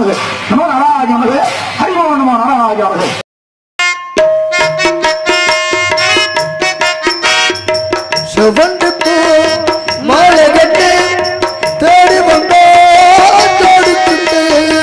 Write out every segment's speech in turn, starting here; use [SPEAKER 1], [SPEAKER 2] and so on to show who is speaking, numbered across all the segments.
[SPEAKER 1] நமக்கு நம நாராஜ நமக்கு ஹரிமோ நம நாராஜ நமக்கு.
[SPEAKER 2] செவந்து பூ மாலை கட்டு தேடி வந்தோ தோடுக்கிட்டு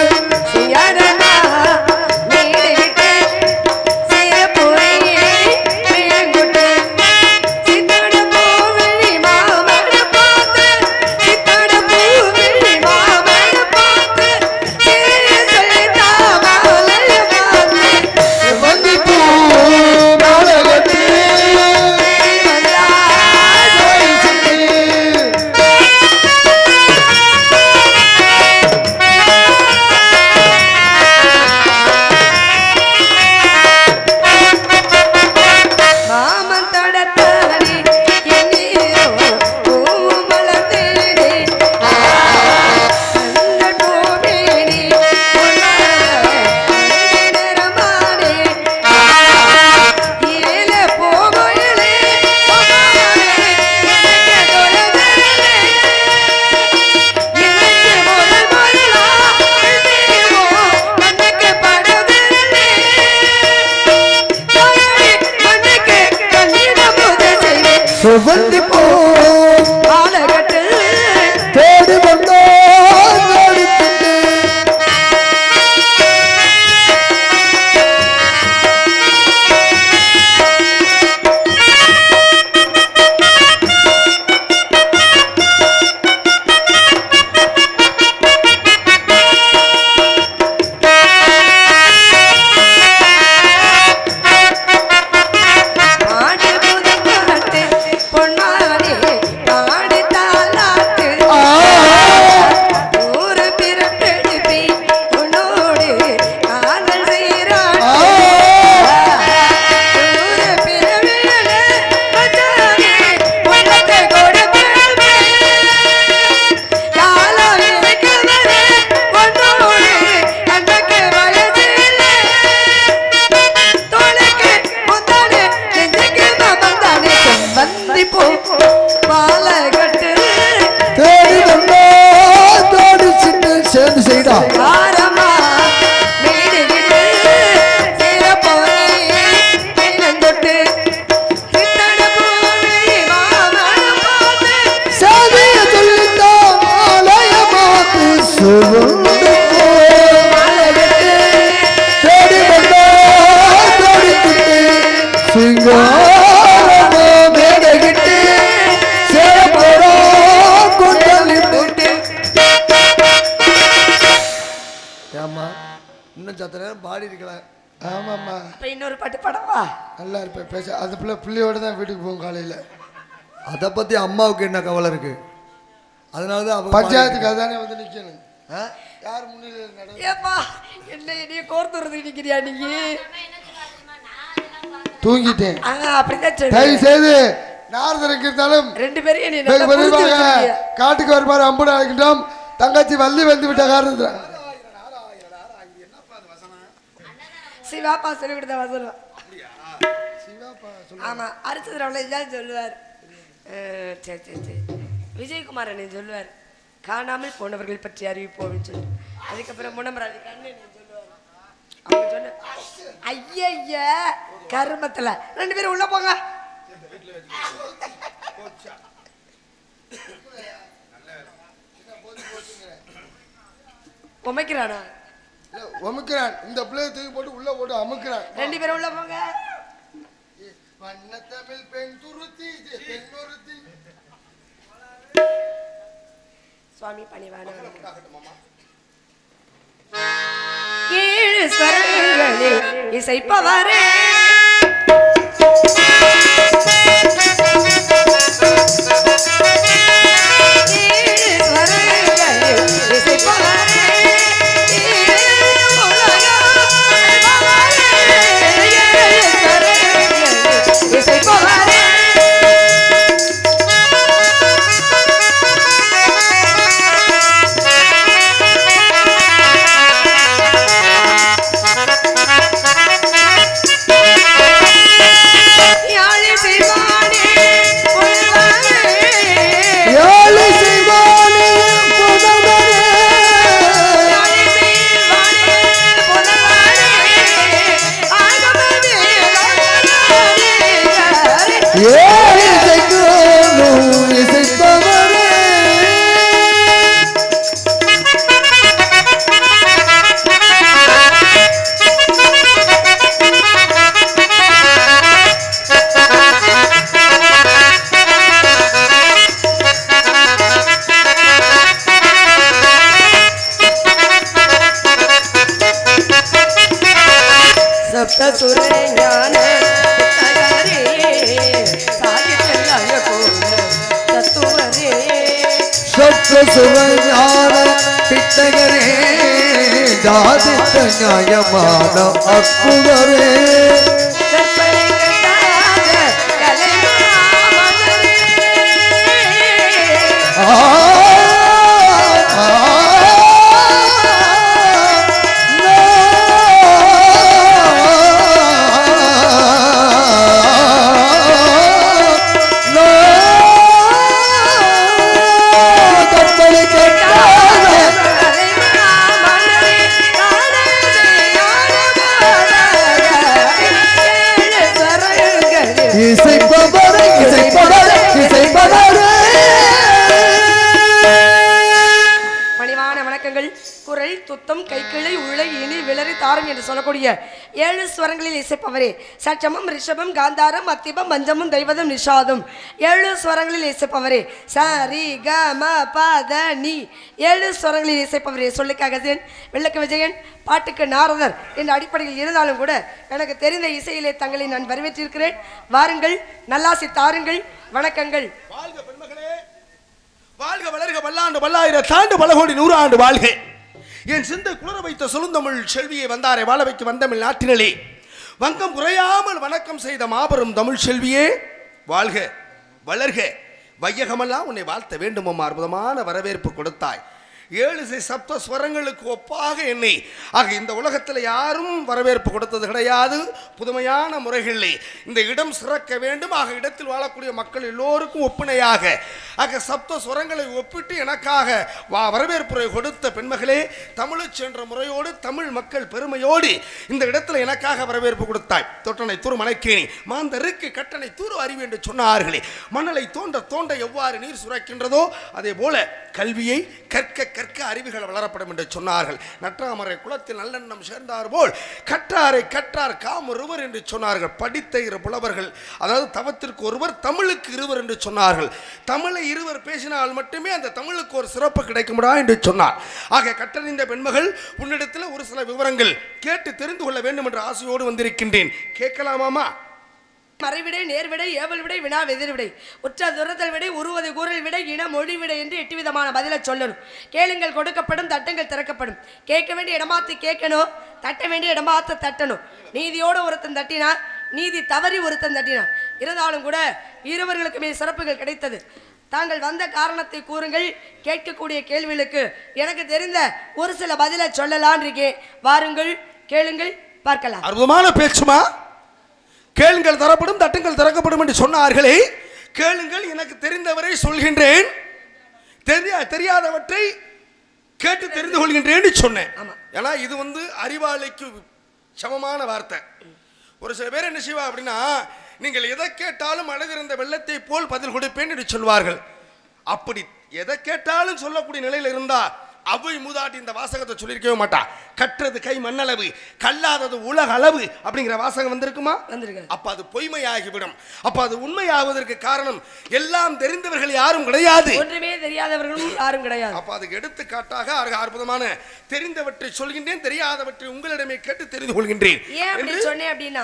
[SPEAKER 2] செவந்து பூ மாலை கட்டு தேடி வந்தோ தோடுக்கிட்டு சேர்ந்து செய்தா இன்னும் சத்த நேரம் பாடி இருக்கலாம். ஆமாம்மா இன்னொரு பாட்டு பாடவா நல்லா இருப்பேன் பேச அந்த பிள்ளையோட தான் வீட்டுக்கு போகும் காலையில். அதை பற்றி அம்மாவுக்கு என்ன கவலை இருக்கு? அதனால தான் பஞ்சாயத்துக்கு அதானே வந்து நிற்கணும். யார் முன்னிலையில் ஏப்பா என்ன கோர்த்துறது நிற்கிறியா நீ? தூங்கிட்டேன் அப்படிதான் தயவு செய்து நாரதருக்கு இருந்தாலும் 2 பேரையும் காட்டுக்கு வருமாறு அம்புட அழைக்கின்றோம். தங்கச்சி வள்ளி வந்து விட்ட காரணத்தில் சிவாப்பா சொல்லி கொடுத்த வசனம். ஆமா அரிச்சந்திராவில் இதான் சொல்லுவார். சரி சரி சரி விஜயகுமார் அண்ணன் சொல்லுவார் காணாமல் போனவர்கள் பற்றி அறிவிப்போம் சொல்லி. அதுக்கப்புறம் முனமராஜி கண்ணன் சொல்லுவார். அவங்க சொன்ன ஐய கருமத்தில் 2 பேரும் உள்ள போங்க. உமைக்கிறானா ஒமுக்கிறான் இந்த பிள்ளையை தூக்கி போட்டு உள்ள போட்டு அமுக்கிறான். 2 பேரும் உள்ள போங்க. வண்ணத்தமிழ் பெண் துருத்தி பெண்ணொருத்தி சுவாமி பணிவான 7 ஸ்வரங்களில் இசைப்பவரே சுவஞான பித்தகரே ஜாதித்த நியாயமான அற்புதரே
[SPEAKER 3] குரல் துத்தம் கைக்கிளை உளை இனி விளரி தாரம் என்று சொல்லக்கூடிய 7 ஸ்வரங்களில் இசைப்பவரே சட்சமம் ரிஷபம் காந்தாரம் மத்திபம் பஞ்சமும் தெய்வதம் நிஷாதம் 7 ஸ்வரங்களில் இசைப்பவரே சரி க ம ப த நி 7 ஸ்வரங்களில் இசைப்பவரே சொல்லுக்காக வெள்ளக்க விஜயன் பாட்டுக்கு நாரதர் என்ற அடிப்படையில் இருந்தாலும் கூட எனக்கு தெரிந்த இசையிலே தங்களை நான் வரவேற்றிருக்கிறேன். வாருங்கள், நல்லாசி தாருங்கள். வணக்கங்கள்.
[SPEAKER 1] வாழ்க பெண்மகளே, வாழ்க வளர்க பல்லாண்டு பல்லாயிரம் தாண்டு பல கோடி 100 ஆண்டு வாழ்க. என் சிந்தை குளர வைத்த சொல்லுந்தமிழ் செல்வியை வந்தாரை வாழ வைக்க வந்தமிழ் நாட்டினே வங்கம் குறையாமல் வணக்கம் செய்த மாபெரும் தமிழ் செல்வியே வாழ்க வளர்க. வையகமெல்லாம் உன்னை வாழ்த்த வேண்டும். அற்புதமான வரவேற்பு கொடுத்தாய். 7 சப்த ஸ்வரங்களுக்கு ஒப்பாக என்னை ஆக இந்த உலகத்தில் யாரும் வரவேற்பு கொடுத்தது கிடையாது. புதுமையான முறைகளிலே இந்த இடம் சிறக்க வேண்டும். ஆக இடத்தில் வாழக்கூடிய மக்கள் எல்லோருக்கும் ஒப்புணையாக ஆக சப்த ஸ்வரங்களை ஒப்பிட்டு எனக்காக வரவேற்புரை கொடுத்த பெண்மகளே, தமிழச் சென்ற முறையோடு தமிழ் மக்கள் பெருமையோடு இந்த இடத்துல எனக்காக வரவேற்பு கொடுத்தாய். தொட்டனை தூர் மணக்கேணி மாந்தருக்கு கட்டணை தூர் அறிவு என்று சொன்னார்களே, மணலை தோண்ட தோண்ட எவ்வாறு நீர் சுரக்கின்றதோ அதே போல கல்வியை கற்க கற்க அறிவுகள் வளரப்படும் என்று சொன்னார்கள். நற்றாமரை குளத்தில் நல்லெண்ணம் சேர்ந்தார் போல் கற்றாரை கற்றார் காம் ஒருவர் என்று சொன்னார்கள். படித்த 2 புலவர்கள், அதாவது தவத்திற்கு ஒருவர் தமிழுக்கு 2 என்று சொன்னார்கள். தமிழை 2 பேசினால் மட்டுமே அந்த தமிழுக்கு ஒரு சிறப்பு கிடைக்கும்டா என்று சொன்னார். ஆக கற்றறிந்த பெண்மகள் உன்னிடத்தில் ஒரு சில விவரங்கள் கேட்டு தெரிந்து கொள்ள வேண்டும் என்ற ஆசையோடு வந்திருக்கின்றேன். கேட்கலாமாமா?
[SPEAKER 3] மறைவிடை, நேர்விடை, ஏவல் விடை, வினா எதிர் விடை, உற்ற துரத்தல் விடை, உருவது கூறல் விடை, இன மொழி விடை என்று 8 விதமான பதிலை சொல்லணும். கேளுங்கள் கொடுக்கப்படும், தட்டுங்கள் திறக்கப்படும். கேட்க வேண்டிய இடமாத்து கேட்கணும், தட்ட வேண்டிய இடமாத்து தட்டணும். நீதியோடு ஒருத்தன் தட்டினா, நீதி தவறி ஒருத்தன் தட்டினா, இருந்தாலும் கூட இருவர்களுக்குமே சிறப்புகள் கிடைத்தது. தாங்கள் வந்த காரணத்தை கூறுங்கள். கேட்கக்கூடிய கேள்விகளுக்கு எனக்கு தெரிந்த ஒரு சில பதிலை சொல்லலான் இருக்கேன். வாருங்கள், கேளுங்கள், பார்க்கலாம்.
[SPEAKER 1] அற்புதமான பேச்சுமா. கேளுங்கள் தரப்படும், தட்டுங்கள் திறக்கப்படும் என்று சொன்னார்களே, கேளுங்கள் எனக்கு தெரிந்தவரை சொல்கின்றேன், தெரியாதவற்றை கேட்டு தெரிந்து கொள்கின்றேன் சொன்னேன். ஏன்னா இது அறிவாளிக்கு சமமான வார்த்தை. ஒரு சில பேர் என்ன செய்வா அப்படின்னா, நீங்கள் எதை கேட்டாலும் அழகிருந்த வெள்ளத்தை போல் பதில் கொடுப்பேன் என்று சொல்வார்கள். அப்படி எதை கேட்டாலும் சொல்லக்கூடிய நிலையில் இருந்தா அவை மூதாட்டி இந்த வாசகத்தை சொல்லியிருக்கவே மாட்டா. கற்றது கை மண்ணளவு, கல்லாதது உலக அளவு அப்படிங்கிற வாசகம் வந்திருக்குமா? அப்ப அது பொய்மையாகிவிடும். அப்ப அது உண்மையாவதற்கு காரணம் எல்லாம் தெரிந்தவர்கள் யாரும் கிடையாது,
[SPEAKER 3] ஒன்றுமே தெரியாதவர்களும் யாரும் கிடையாது.
[SPEAKER 1] அப்ப அதுக்கு எடுத்துக்காட்டாக அற்புதமான தெரிந்தவற்றை சொல்கின்றேன், தெரியாதவற்றை உங்களிடமே கேட்டு தெரிந்து கொள்கின்றேன்.
[SPEAKER 3] ஏன் அப்படி சொன்னேன் அப்படின்னா,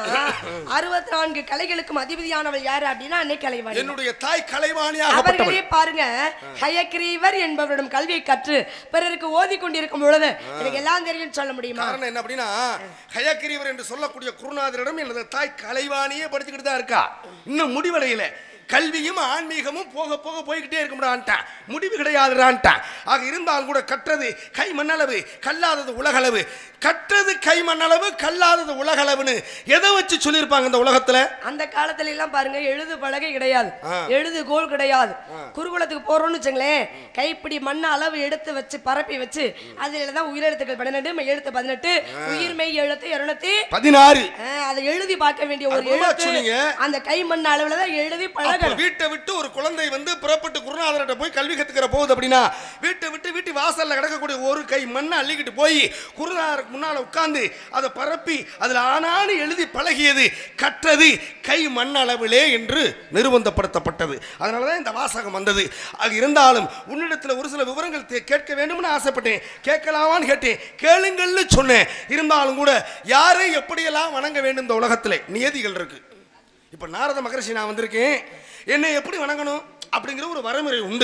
[SPEAKER 3] 64 கலைகளுக்கும் அதிபதியானவள் யாரு அப்படின்னா அன்னை கலைவாணி,
[SPEAKER 1] என்னுடைய தாய் கலைவாணியாக.
[SPEAKER 3] அவர்களே பாருங்க, ஹயக்ரீவர் என்பவரிடம் கல்வியை கற்று பிறருக்கு ஓதி கொண்டிருக்கும் பொழுது எனக்கு எல்லாம் தெரியும் சொல்ல முடியுமா?
[SPEAKER 1] காரணம் என்ன அப்படின்னா, ஹயக்ரீவர் என்று சொல்லக்கூடிய குருநாதரிடம் எனது தாய் கலைவாணியே படிச்சுக்கிட்டு தான் இருக்கா. இன்னும் முடிவடையில. கல்வியும் ஆன்மீகமும் போக போக போய்கிட்டே இருக்கும்டான்ட்டான், முடிவு கிடையாதுடான்ட்டான். ஆக இருந்தாலும் கூட கற்றது கை மண்ணளவு, கல்லாதது உலகளவு. கற்றது கை மண்ணளவு, கல்லாதது உலகளவுன்னு எதை வச்சு சொல்லியிருப்பாங்க இந்த உலகத்துல?
[SPEAKER 3] அந்த காலத்துல எல்லாம் பாருங்க, எழுது பலகை கிடையாது, எழுது கோல் கிடையாது. குருகுலத்துக்கு போறோம்னு வச்சுங்களேன், கைப்பிடி மண்ண அளவு எடுத்து வச்சு பரப்பி வச்சு அதுலதான் உயிரெழுத்துக்கள் 12, எழுத்து 18, உயிர் மெய் எழுத்து 216 அதை எழுதி பார்க்க வேண்டிய ஒரு எழுத்து அந்த கை மண் அளவுலதான் எழுதி பழக.
[SPEAKER 1] வீட்டை விட்டு ஒரு குழந்தை புறப்பட்டு குருநாதர்கிட்ட போய் கல்வி கத்துக்கிற போகுது அப்படின்னா, வீட்டை விட்டு வீட்டு வாசல்ல கிடக்கக்கூடிய ஒரு கை மண்ணை அள்ளிக்கிட்டு போய் குருநாதருக்கு முன்னால உட்கார்ந்து அதை பரப்பி அதுல ஆனானு எழுதி பழகியது கற்றது கை மண் அளவிலே என்று நிர்பந்தப்படுத்தப்பட்டது. அதனாலதான் இந்த வாசகம் வந்தது. அது இருந்தாலும் உன்னிடத்தில் ஒரு சில விவரங்கள் கேட்க வேண்டும்னு ஆசைப்பட்டேன். கேட்கலாமான்னு கேட்டேன், கேளுங்கள்னு சொன்னேன். இருந்தாலும் கூட யாரை எப்படியெல்லாம் வணங்க வேண்டும் இந்த உலகத்திலே நியதிகள் இருக்கு. இப்ப நாரத மகரிஷி நான் வந்திருக்கேன், என்னை எப்படி வணங்கணும் அப்படிங்கிற ஒரு வரைமுறை உண்டு.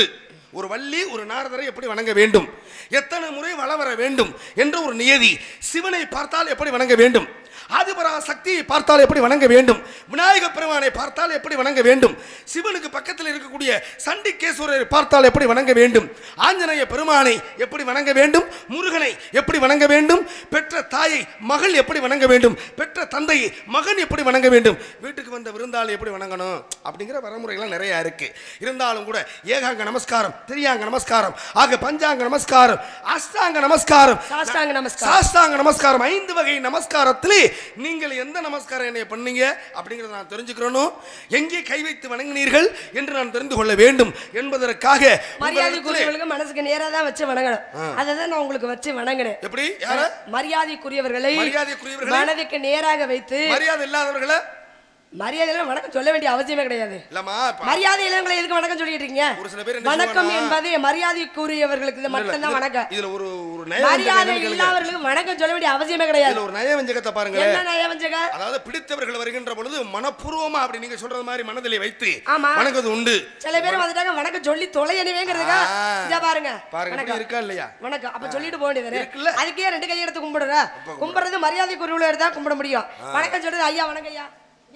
[SPEAKER 1] ஒரு வள்ளி ஒரு நாரதரை எப்படி வணங்க வேண்டும், எத்தனை முறை வலம் வர வேண்டும் என்ற ஒரு நியதி. சிவனை பார்த்தால் எப்படி வணங்க வேண்டும், ஆதிபரா சக்தியை பார்த்தால் எப்படி வணங்க வேண்டும், விநாயக பெருமானை பார்த்தால் எப்படி வணங்க வேண்டும், சிவனுக்கு பக்கத்தில் இருக்கக்கூடிய சண்டிகேஸ்வரரை பார்த்தால் எப்படி வணங்க வேண்டும், ஆஞ்சநேய பெருமானை எப்படி வணங்க வேண்டும், முருகனை எப்படி வணங்க வேண்டும், பெற்ற தாயை மகள் எப்படி வணங்க வேண்டும், பெற்ற தந்தையை மகன் எப்படி வணங்க வேண்டும், வீட்டுக்கு வந்த விருந்தாளி எப்படி வணங்கணும் அப்படிங்கிற வரமுறைகள்லாம் நிறைய இருக்கு. இருந்தாலும் கூட ஏகாங்க நமஸ்காரம், திரியாங்க நமஸ்காரம், ஆக பஞ்சாங்க நமஸ்காரம், அஷ்டாங்க நமஸ்காரம், சாஷ்டாங்க நமஸ்காரம், 5 வகை நமஸ்காரத்திலே நீங்கள் எந்த நமஸ்காரம் என்னை பண்ணீங்க அப்படிங்கறத நான் தெரிஞ்சுக்கணும். எங்கே கை வைத்து வணங்கினீர்கள் என்று நான் தெரிந்து கொள்ள வேண்டும் என்பதற்காக
[SPEAKER 3] மரியாதைக்குரியவர்களுக்கு மனசுக்கு நேரா தான் வச்சு வணங்கணும். அததான் நான் உங்களுக்கு வச்சு வணங்கினேன்.
[SPEAKER 1] எப்படி? யார?
[SPEAKER 3] மரியாதைக்குரியவர்களை மனதுக்கு நேராக வைத்து,
[SPEAKER 1] மரியாதை இல்லாதவர்களை
[SPEAKER 3] மரியாதையில வணக்கம் சொல்ல வேண்டிய அவசியமே கிடையாது. மரியாதை இல்லாதவங்களை எதுக்கு வணக்கம் சொல்லிட்டு இருக்கீங்க? வணக்கம் என்பது மரியாதைக்குரியவர்களுக்கு மட்டும்தான் வணக்கம்.
[SPEAKER 1] இதுல ஒரு
[SPEAKER 3] மரியாதை இல்லாதவர்களுக்கு வணக்கம் சொல்ல வேண்டிய அவசியமே கிடையாது.
[SPEAKER 1] இதுல ஒரு நயவஞ்சகத்தை பாருங்க.
[SPEAKER 3] என்ன நயவஞ்சகம்?
[SPEAKER 1] அதாவது பிடித்தவர்கள் வருகின்ற பொழுது மனப்பூர்வமா அப்படி நீங்க சொல்றது மாதிரி மனதிலே வைத்து வணங்குவது உண்டு.
[SPEAKER 3] சில பேர் வந்துட்டாங்க வணக்கம் சொல்லி தொலையணுவேங்கிறதுக்கா இத பாருங்க.
[SPEAKER 1] பாருங்க இருக்கா இல்லையா
[SPEAKER 3] வணக்கம் அப்ப சொல்லிட்டு போக வேண்டியது. அதுக்கே 2 கை எடுத்து கும்பிடுற. கும்பிடுறது மரியாதைக்குரியவர்கள எடுத்தா கும்பிட முடியும். வணக்கம் சொல்றது ஐயா வணக்கம் ஐயா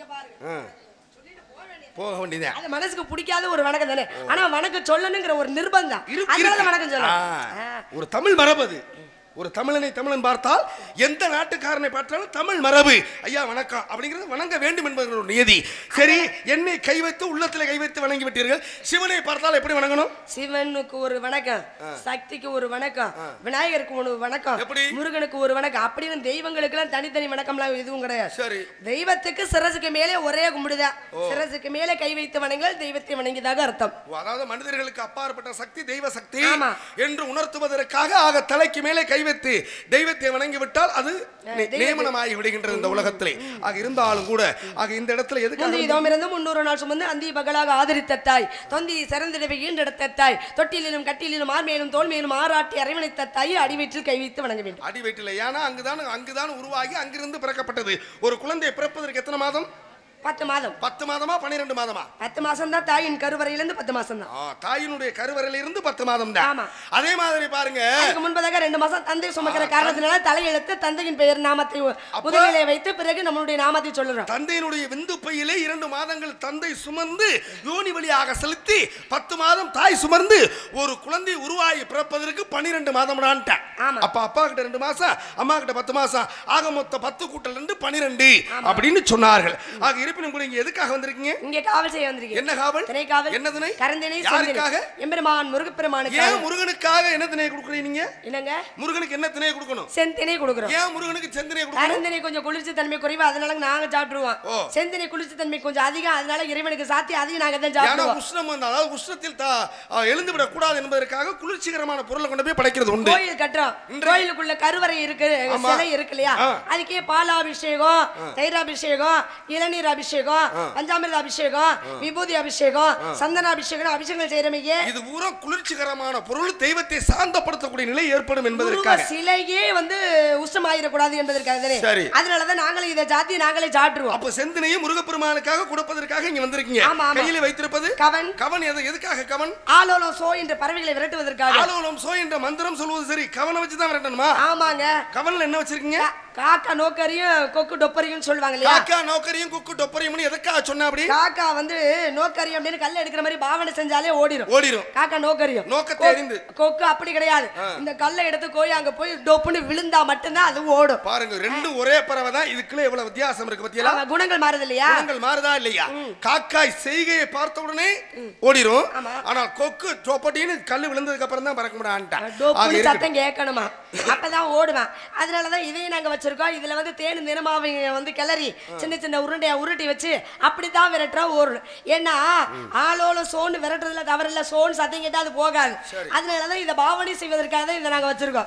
[SPEAKER 1] போக வேண்டியது.
[SPEAKER 3] அது மனசுக்கு பிடிக்காத ஒரு வணக்கம் தானே. ஆனா வணக்கம் சொல்லணுங்கிற ஒரு நிர்பந்தம், அதனால வணக்கம் சொல்லலாம்.
[SPEAKER 1] ஒரு தமிழ் மரபு அது. ஒரு தமிழனை தமிழன் பார்த்தால் எந்த நாட்டுக்காரனை பார்த்தாலும் தமிழ் மரபு ஐயா வணக்கம் அப்படிங்கிறது வணங்க வேண்டும் என்பது ஒரு நியதி. சரி, என்னை கை வைத்து உள்ளத்தில் கை வைத்து வணங்கி விட்டீர்கள். சிவனை பார்த்தால் எப்படி வணங்கணும்?
[SPEAKER 3] சிவனுக்கு ஒரு வணக்கம், சக்திக்கு ஒரு வணக்கம், விநாயகருக்கு ஒரு வணக்கம், முருகனுக்கு ஒரு வணக்கம், அப்படின்னு தெய்வங்களுக்கு எல்லாம் தனித்தனி வணக்கம்லாம் எதுவும் கிடையாது.
[SPEAKER 1] சரி,
[SPEAKER 3] தெய்வத்துக்கு சிரசுக்கு மேலே ஒரே கும்பிடுதான். சிரசுக்கு மேலே கை வைத்து வணங்கல் தெய்வத்தை வணங்கியதாக அர்த்தம்.
[SPEAKER 1] அதாவது மனிதர்களுக்கு அப்பாற்பட்ட சக்தி தெய்வ சக்தி என்று உணர்த்துவதற்காக ஆக தலைக்கு மேலே கை வைத்து தெய்வத்தை வணங்கி விட்டால் அது நியமனமாகி விடுகின்றது இந்த உலகத்திலே. ஆக இருந்தாலும் கூட ஆக இந்த இடத்துல எதுக்கு
[SPEAKER 3] இதோமிருந்து 300 நாள் சுமந்து அந்தி பகலாக ஆதரித்த தாய், தொந்தி சிறந்திடவை ஈண்டெடுத்த தாய், தொட்டிலும் கட்டிலும் ஆர்மேலும் தோல்மேலும் ஆராட்டி அரவணைத்த தாய் அடிவயிற்றில் கை வைத்து வணங்க வேண்டும்.
[SPEAKER 1] அடிவயிற்றில், ஏன்னா அங்குதான் உருவாகி அங்கிருந்து பிறக்கப்பட்டது. ஒரு குழந்தை பிறப்பதற்கு எத்தனை மாதம்?
[SPEAKER 3] 10 மாதம்.
[SPEAKER 1] 10 மாதமா 12 மாதமா?
[SPEAKER 3] 10 மாசம் தான். தாயின் கருவறையிலிருந்து 10 மாசம் தான்.
[SPEAKER 1] தாயினுடைய கருவறையிலிருந்து 10 மாதம் தான். அதே மாதிரி பாருங்க,
[SPEAKER 3] அதுக்கு முன்பதாக 2 மாசம் தந்தை சுமக்கிற காரணத்தினால தலையெழுத்து தந்தையின் பெயர் நாமத்தை முதலிலே வைத்து பிறகு நம்மளுடைய நாமத்தை சொல்லுறோம்.
[SPEAKER 1] தந்தையினுடைய விந்து பையிலே 2 மாதங்கள் தந்தை சுமந்து யோனி வழியாக செலுத்தி 10 மாதம் தாய் சுமந்து ஒரு குழந்தை உருவாகி பிறப்பதற்கு 12 மாதம் தான். அப்ப அப்பா கிட்ட 2 மாசம், அம்மா கிட்ட 10 மாசம், ஆக மொத்தம் 10 கூட்டல் 2 12 அப்படின்னு சொன்னார்கள். ஆக இருப்பினும் கூட இங்க எதுக்காக வந்திருக்கீங்க?
[SPEAKER 3] இங்க காவல் செய்ய வந்திருக்கீங்க.
[SPEAKER 1] என்ன காவல்?
[SPEAKER 3] திணை காவல்.
[SPEAKER 1] என்ன திணை?
[SPEAKER 3] கரந்திணை.
[SPEAKER 1] யாருக்காக?
[SPEAKER 3] எம்பெருமான் முருகப்பெருமானுக்காக.
[SPEAKER 1] ஏன் முருகனுக்காக என்ன திணை கொடுக்குறீங்க நீங்க?
[SPEAKER 3] என்னங்க?
[SPEAKER 1] முருகனுக்கு என்ன திணை கொடுக்கணும்?
[SPEAKER 3] செந்திணை கொடுக்குறோம்.
[SPEAKER 1] ஏன் முருகனுக்கு செந்திணை கொடுக்கணும்?
[SPEAKER 3] கரந்திணை கொஞ்சம் குளிர்ச்சி தன்மை குறைவு, அதனால நாங்க சாப்பிடுவோம். செந்திணை குளிர்ச்சி தன்மை கொஞ்சம் அதிகம், அதனால இறைவனுக்கு சாத்தி அதையும் நாங்க தான் சாப்பிடுவோம்.
[SPEAKER 1] ஏன்னா உஷ்ணம் வந்து, அதாவது உஷ்ணத்தில் எழுந்து விட கூடாது என்பதற்காக குளிர்ச்சிகரமான பொருளை கொண்டு போய் படைக்கிறது உண்டு.
[SPEAKER 3] கோயில் கட்டுறோம், கோயிலுக்குள்ள கருவறை இருக்கு, சிலை இருக்கு இல்லையா, அதுக்கே பாலாபிஷேகம், தைராபிஷேகம், இளநீர் அபிஷேகம், பஞ்சாமிர்த அபிஷேகம், விபூதி அபிஷேகம், சந்தன அபிஷேகம், அபிஷேகங்கள் செய்யறமையே
[SPEAKER 1] இது பூரா குளிர்ச்சிகரமான பொருள், தெய்வத்தை சாந்தப்படுத்தக்கூடிய நிலை ஏற்படும் என்பதற்காக.
[SPEAKER 3] சிலையே வந்து உஷ்ணமாயிடக்கூடாது என்பதற்காக. அதனாலதான் நாங்களே இதை சாத்தி நாங்களே சாப்பிடுவோம்.
[SPEAKER 1] அப்ப செந்தினையும் முருகப்பெருமானுக்காக கொடுப்பதற்காக இங்க வந்திருக்கீங்க. கையில வைத்திருப்பது கவன். கவன் எதுக்காக கவன்?
[SPEAKER 3] ஆலோலம் சோ என்ற பறவைகளை விரட்டுவதற்காக.
[SPEAKER 1] ஆலோலம் சோ என்ற மந்திரம் சொல்வது சரி, கவனை வச்சுதான் விரட்டணுமா?
[SPEAKER 3] ஆமாங்க.
[SPEAKER 1] கவன்ல என்ன வச்சிருக்கீங்க?
[SPEAKER 3] காக்கா நோக்கரியும் கொக்கு டொப்பரியும் சொல்லுவாங்க இல்லையா?
[SPEAKER 1] காக்கா நோக்கரியும் கொக்கு டொப்பரியும் எதுக்காக சொன்னா அப்படி?
[SPEAKER 3] காக்கா வந்து நோக்கரி அப்படின்னு கல்ல எடுக்கிற மாதிரி பாவனை செஞ்சாலே ஓடிரும். காக்கா நோக்கரியும்.
[SPEAKER 1] நோக்கத்தை அறிந்து.
[SPEAKER 3] கொக்கு அப்படி கிடையாது. இந்த கல்லை எடுத்து போய் அங்க போய் டொப்புன்னு விழுந்தா மட்டும்தான் அது ஓடும்.
[SPEAKER 1] பாருங்க, ரெண்டும் ஒரே பறவை தான், இதுக்குள்ள எவ்வளவு வித்தியாசம் இருக்கு பத்தியா?
[SPEAKER 3] குணங்கள் மாறுது இல்லையா?
[SPEAKER 1] குணங்கள் மாறுதா இல்லையா? காக்காய் செய்கையை பார்த்த உடனே ஓடிரும். ஆனால் கொக்கு டொப்பட்டின்னு கல்லு விழுந்ததுக்கு அப்புறம் தான் பறக்க முடியாது.
[SPEAKER 3] சத்தம் கேட்கணுமா, அப்பதான் ஓடுவேன். அதனாலதான் இதையும் நாங்க வச்சிருக்கோம். இதுல வந்து தேனு தினமாவை வந்து கிளறி சின்ன சின்ன உருண்டையா உருட்டி வச்சு அப்படித்தான் விரட்டுறோம் ஓடும். ஏன்னா ஆளோல சோன்னு விரட்டுறதுல தவறில்ல, சோன் சத்தம் கேட்டா அது போகாது. அதனாலதான் இதை பாவனை செய்வதற்காக தான் இதை நாங்க வச்சிருக்கோம்.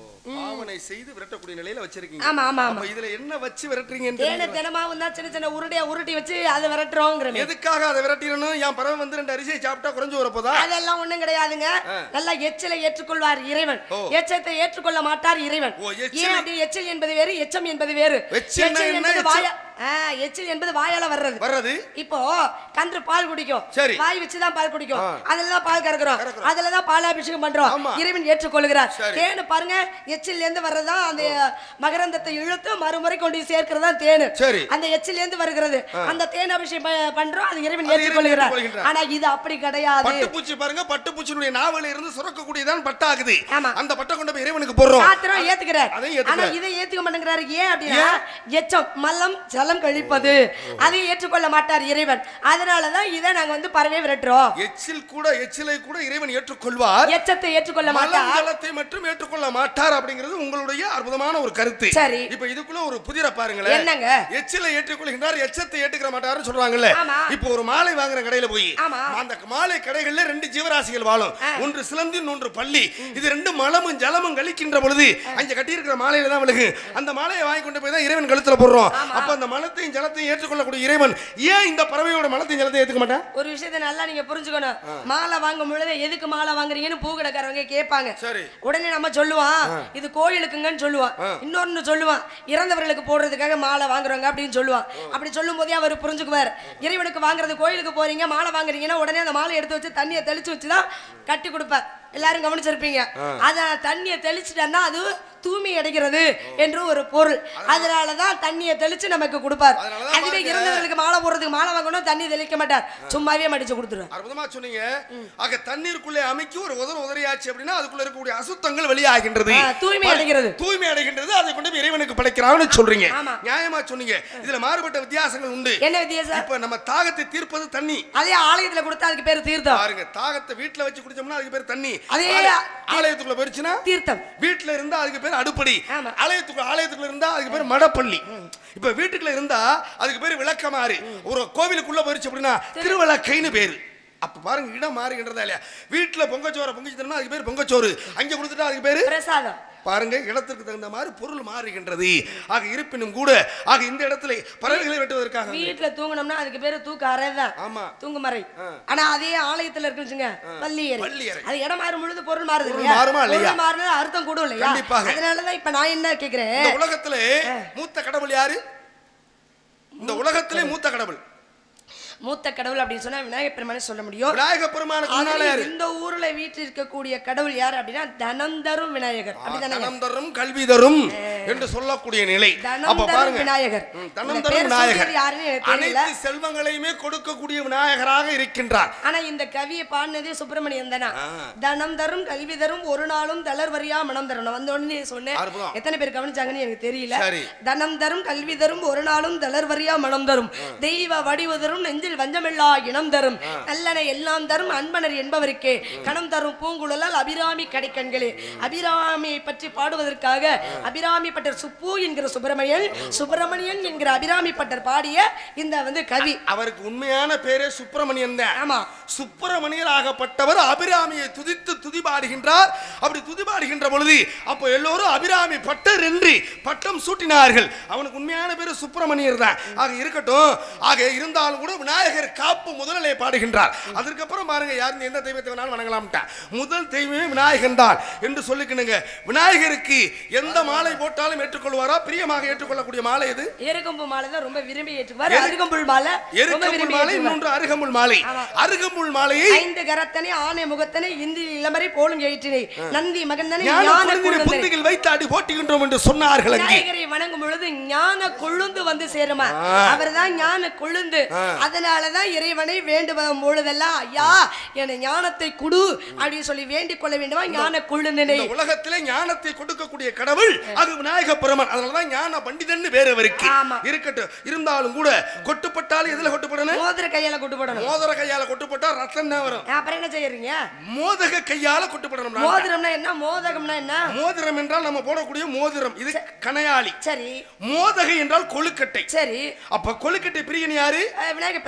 [SPEAKER 1] பாவனை செய்து விரட்டக்கூடிய நிலையில வச்சிருக்கீங்க.
[SPEAKER 3] ஆமா ஆமா.
[SPEAKER 1] அப்ப இதுல என்ன வச்சு விரட்டுறீங்க?
[SPEAKER 3] தேனு தினமாவும் தான் சின்ன சின்ன உருண்டையா உருட்டி வச்சு அதை விரட்டுறோங்கிறோம்.
[SPEAKER 1] எதுக்காக அதை விரட்டிடணும்? என் பறவை வந்து 2 அரிசியை சாப்பிட்டா குறைஞ்சு வரப்போதா?
[SPEAKER 3] அதெல்லாம் ஒண்ணும் கிடையாதுங்க. நல்லா எச்சலை ஏற்றுக்கொள்வார் இறைவன், எச்சத்தை ஏற்றுக்கொள்ள மாட்டார் இறைவன். ஏன் அப்படி? எச்சல் என்பது வேறு, எச்சம் என்பது வேறு. எச்சில் என்பது வாயால வர்றது. இப்போ கன்று பால் குடிக்கும்,
[SPEAKER 1] சரி,
[SPEAKER 3] வாய் வச்சுதான் பால் குடிக்கும், அதுலதான் பால் கறக்குறோம், அதுலதான் பாலாபிஷேகம் பண்றோம், இறைவன் ஏற்றுக்கொள்கிறார். தேனு பாருங்க, எச்சில் இருந்து வர்றதா அந்த மகரந்தத்தை இழுத்து மறுமுறை கொண்டு சேர்க்கிறதா தேனு. அந்த எச்சில் இருந்து வருகிறது, அந்த தேன் அபிஷேகம் பண்றோம், அது இறைவன் ஏற்றுக்கொள்கிறார். ஆனா இது அப்படி கிடையாது.
[SPEAKER 1] பட்டுப்பூச்சி பாருங்க, பட்டுப்பூச்சியுடைய நாவல இருந்து சுரக்கக்கூடியதான் பட்டாகுது. அந்த பட்டை கொண்டு போய் இறைவனுக்கு போடுறோம்,
[SPEAKER 3] சாத்திரம் ஏத்துக்கிறார். ஆனா இதை ஏத்துக்க மாட்டேங்கிறாரு. ஏன் அப்படின்னா எச்சம் மல்லம் ஜலம் கழிப்பது, அதை ஏற்றுக்கொள்ள மாட்டார் இறைவன். அதனாலதான் இதை நாங்க வந்து பறவை விரட்டுறோம்.
[SPEAKER 1] எச்சிலை கூட இறைவன் ஏற்றுக்கொள்வார்,
[SPEAKER 3] எச்சத்தை ஏற்றுக்கொள்ள மாட்டார்,
[SPEAKER 1] ஜலத்தை மட்டும் ஏற்றுக்கொள்ள மாட்டார் அப்படிங்கிறது உங்களுடைய அற்புதமான ஒரு கருத்து.
[SPEAKER 3] சரி,
[SPEAKER 1] இப்ப இதுக்குள்ள ஒரு புதிர பாருங்களேன்.
[SPEAKER 3] என்னங்க?
[SPEAKER 1] எச்சிலை ஏற்றுக்கொள்கின்றார், எச்சத்தை ஏற்றுக்கிற மாட்டாருன்னு சொல்றாங்கல்ல. இப்ப ஒரு மாலை வாங்குற கடையில போய் அந்த மாலை கடைகள்ல 2 ஜீவராசிகள் வாழும், ஒன்று சிலந்தி, ஒன்று பள்ளி. இது 2 மலமும் ஜலமும் கழிக்கின்ற பொழுது அங்க கட்டி இருக்கிற மாலையில தான் விழுகு. அந்த மாலையை வாங்கி கொண்டு போய் தான் இறைவன் கழுத்துல போடுறோம். அப்ப அந்த மலத்தையும் ஜலத்தையும் ஏற்றுக்கொள்ளக்கூடிய இறைவன் ஏன் இந்த பறவையோட மலத்தையும் ஜலத்தையும் ஏத்துக்க மாட்டான்?
[SPEAKER 3] ஒரு விஷயத்தை நல்லா நீங்க புரிஞ்சுக்கணும். மாலை வாங்கும் பொழுது எதுக்கு மாலை வாங்குறீங்கன்னு பூக்கடைக்காரங்க கேட்பாங்க. உடனே நம்ம சொல்லுவான் இது கோயிலுக்குங்கன்னு சொல்லுவான், இன்னொன்னு சொல்லுவான் இறந்தவர்களுக்கு போடுறதுக்காக மாலை வாங்குறவங்க அப்படின்னு சொல்லுவான். அப்படி சொல்லும் போதே அவர் புரிஞ்சுக்குவார், இறைவனுக்கு வாங்குறது கோயிலுக்கு போறீங்க மாலை வாங்குறீங்கன்னா உடனே அந்த மாலை எடுத்து வச்சு தண்ணியை தெளிச்சு வச்சுதான் கட்டி கொடுப்பார். எல்லாரும் கவனிச்சிருப்பீங்க. அத தண்ணியை தெளிச்சுட்டா அது தூய்மை அடைகிறது என்று ஒரு பொருள். அதனாலதான் தண்ணியை தெளிச்சு நமக்கு கொடுப்பார். அதுவே இறந்தவர்களுக்கு மாலை போடுறதுக்கு மாலை வாங்கணும், தண்ணி தெளிக்க மாட்டார், சும்மாவே மடிச்சு கொடுத்துருவார்.
[SPEAKER 1] அற்புதமா சொன்னீங்க. ஆக தண்ணீருக்குள்ளே அமைக்கி ஒரு உதறியாச்சு அப்படின்னா அதுக்குள்ள இருக்கக்கூடிய அசுத்தங்கள் வெளியாகின்றது,
[SPEAKER 3] தூய்மை அடைகிறது.
[SPEAKER 1] அதை கொண்டு இறைவனுக்கு படைக்கிறான்னு சொல்றீங்க. நியாயமா சொன்னீங்க. இதுல மாறுபட்ட வித்தியாசங்கள் உண்டு.
[SPEAKER 3] என்ன வித்தியாசம்?
[SPEAKER 1] இப்ப நம்ம தாகத்தை தீர்ப்பது தண்ணி,
[SPEAKER 3] அதே ஆலயத்துல கொடுத்தா அதுக்கு பேரு தீர்த்தம்.
[SPEAKER 1] பாருங்க, தாகத்தை வீட்டுல வச்சு குடிச்சோம்னா அதுக்கு பேரு தண்ணி.
[SPEAKER 3] அதே
[SPEAKER 1] ஆலயத்துக்குள்ள போயிருச்சுன்னா தீர்த்தம். வீட்டுல இருந்தா அதுக்கு பேர் அடுப்படி, ஆலயத்துக்குள்ள இருந்தா அதுக்கு பேர் மடப்பள்ளி. இப்ப வீட்டுக்குள்ள இருந்தா அதுக்கு பேர் விளக்கமாறு. ஒரு கோவிலுக்குள்ள போயிருச்சு அப்படின்னா திருவிளக்கைன்னு பேரு. அப்ப பாருங்க இடம் மாறுகின்றதா இல்லையா? வீட்டுல பொங்கச்சோரை பொங்கிச்சு தரணும், அதுக்கு பேர் பொங்கச்சோறு. அங்க கொடுத்துட்டா அதுக்கு பேரு பிரசாதம். பாருங்க, இடத்துக்கு தகுந்த மாதிரி பொருள் மாறுகின்றது. ஆக இருப்பினும் கூட ஆக இந்த இடத்துல பறவைகளை வெட்டுவதற்காக
[SPEAKER 3] வீட்டுல தூங்கணும்னா அதுக்கு பேரு தூக்க அறை தான். ஆமா, தூங்குமறை. ஆனா அதே ஆலயத்துல இருக்குங்க பள்ளி அறை. அது இடம் மாறும் பொழுது பொருள் மாறுது இல்லையா? பொருள் மாறினா அர்த்தம் கூடும் இல்லையா? அதனாலதான் இப்ப நான் என்ன கேக்குறேன்,
[SPEAKER 1] இந்த உலகத்திலே மூத்த கடவுள் யாரு? இந்த உலகத்திலே மூத்த கடவுள்
[SPEAKER 3] மூத்த கடவுள் அப்படின்னு சொன்னா விநாயகர் பெருமானை சொல்ல முடியும்.
[SPEAKER 1] விநாயகர் பெருமானுக்கு
[SPEAKER 3] இந்த ஊர்ல வீட்டில் இருக்கக்கூடிய கடவுள் யார் அப்படின்னா தனம் தரும் விநாயகர்.
[SPEAKER 1] தனம் தரும் கல்வி தரும் என்று சொல்லக்கூடிய நிலை.
[SPEAKER 3] அப்ப பாருங்க, விநாயகர்
[SPEAKER 1] தனம் தரும் விநாயகர் அனைத்து செல்வங்களையுமே கொடுக்கக்கூடிய விநாயகராக இருக்கின்றார்.
[SPEAKER 3] ஆனா இந்த கவியை பாடினதே சுப்பிரமணியன் தானா? தனம் தரும் கல்வி தரும் ஒரு நாளும் தளர்வரியா மனம் தரணும். வந்த உடனே சொன்னேன், எத்தனை பேர் கவனிச்சாங்கன்னு எனக்கு தெரியல. தனம் தரும் கல்வி தரும் ஒரு நாளும் தளர்வரியா மனம் தரும் தெய்வ வடிவு தரும் நெஞ்சில் வஞ்சமில்லா இனம் தரும் நல்லன எல்லாம் தரும் அன்பனர் என்பவருக்கே கணம் தரும் பூங்குழலால் அபிராமி கடைக்கண்களே. அபிராமியை பற்றி பாடுவதற்காக அபிராமி பட்டர் சுப்பு என்கிற சுப்பிரமணியன் என்கிற அபிராமி பட்டர் பாடிய இந்த வந்து கவி.
[SPEAKER 1] அவருக்கு உண்மையான பேரே சுப்பிரமணியன் தான்.
[SPEAKER 3] ஆமா,
[SPEAKER 1] சுப்பிரமணியர் ஆகப்பட்டவர் அபிராமியை துதித்து துதிபாடுகின்றார். அப்படி துதிபாடுகின்ற பொழுது அப்போ எல்லோரும் அபிராமி பட்டர் என்று பட்டம் சூட்டினார்கள். அவனுக்கு உண்மையான பேரு சுப்பிரமணியர் தான். ஆக இருக்கட்டும். ஆக இருந்தாலும் கூட விநாயகர் காப்பு முதலே பாடுகின்றார். அதற்கப்புறம் பாருங்க, யாரும் எந்த தெய்வத்தை வேணாலும் வணங்கலாம்ட்டா முதல் தெய்வமே விநாயகன் தான் என்று சொல்லிக்கணுங்க. விநாயகருக்கு எந்த மாலை போட்டாலும் ஏற்றுக்கொள்வாரா? பிரியமாக ஏற்றுக்கொள்ளக்கூடிய மாலை எது?
[SPEAKER 3] எருகம்பு மாலை தான் ரொம்ப விரும்பி ஏற்றுவார். அருகம்புல் மாலை,
[SPEAKER 1] எருகம்புல் மாலை, இன்னொன்று அருகம்புல் மாலை. அருகம்புல் மாலையை
[SPEAKER 3] 5 கரத்தனை ஆனை முகத்தனை இந்தி இளமறை போலும் ஏற்றினை நந்தி மகந்தனை
[SPEAKER 1] ஞான புந்தியில் வைத்து அடி போட்டுகின்றோம் என்று சொன்னார்கள்.
[SPEAKER 3] விநாயகரை வணங்கும் பொழுது ஞான கொழுந்து வந்து சேருமா? அவர்தான் ஞான கொழுந்து. அதனாலதான் இறைவனை வேண்டுவதும் பொழுதெல்லாம் ஐயா என ஞானத்தை கொடு அப்படின்னு சொல்லி வேண்டிக் கொள்ள வேண்டுமா? ஞான கொழுந்தினை.
[SPEAKER 1] உலகத்திலே ஞானத்தை கொடுக்கக்கூடிய கடவுள் அது விநாயக பெருமான். அதனாலதான் ஞான பண்டிதன் வேறவருக்கு இருக்கட்டும். இருந்தாலும் கூட கொட்டுப்பட்டாலும் எதுல கொட்டுப்படணும்?
[SPEAKER 3] மோதிர கையால கொட்டுப்படணும்.
[SPEAKER 1] மோதிர கையால கொட்டுப்பட்டா ரத்தம் தான் வரும்.
[SPEAKER 3] அப்புறம் என்ன செய்யறீங்க?
[SPEAKER 1] மோதக கையால கொட்டுப்படணும்.
[SPEAKER 3] மோதிரம்னா என்ன? மோதகம்னா என்ன?
[SPEAKER 1] மோதிரம் என்றால் நம்ம போடக்கூடிய மோதிரம். இது கணையாளி.
[SPEAKER 3] சரி.
[SPEAKER 1] மோதகை என்றால் கொழுக்கட்டை.
[SPEAKER 3] சரி.
[SPEAKER 1] அப்ப கொழுக்கட்டை பிரியன் யாரு?
[SPEAKER 3] விநாயகர்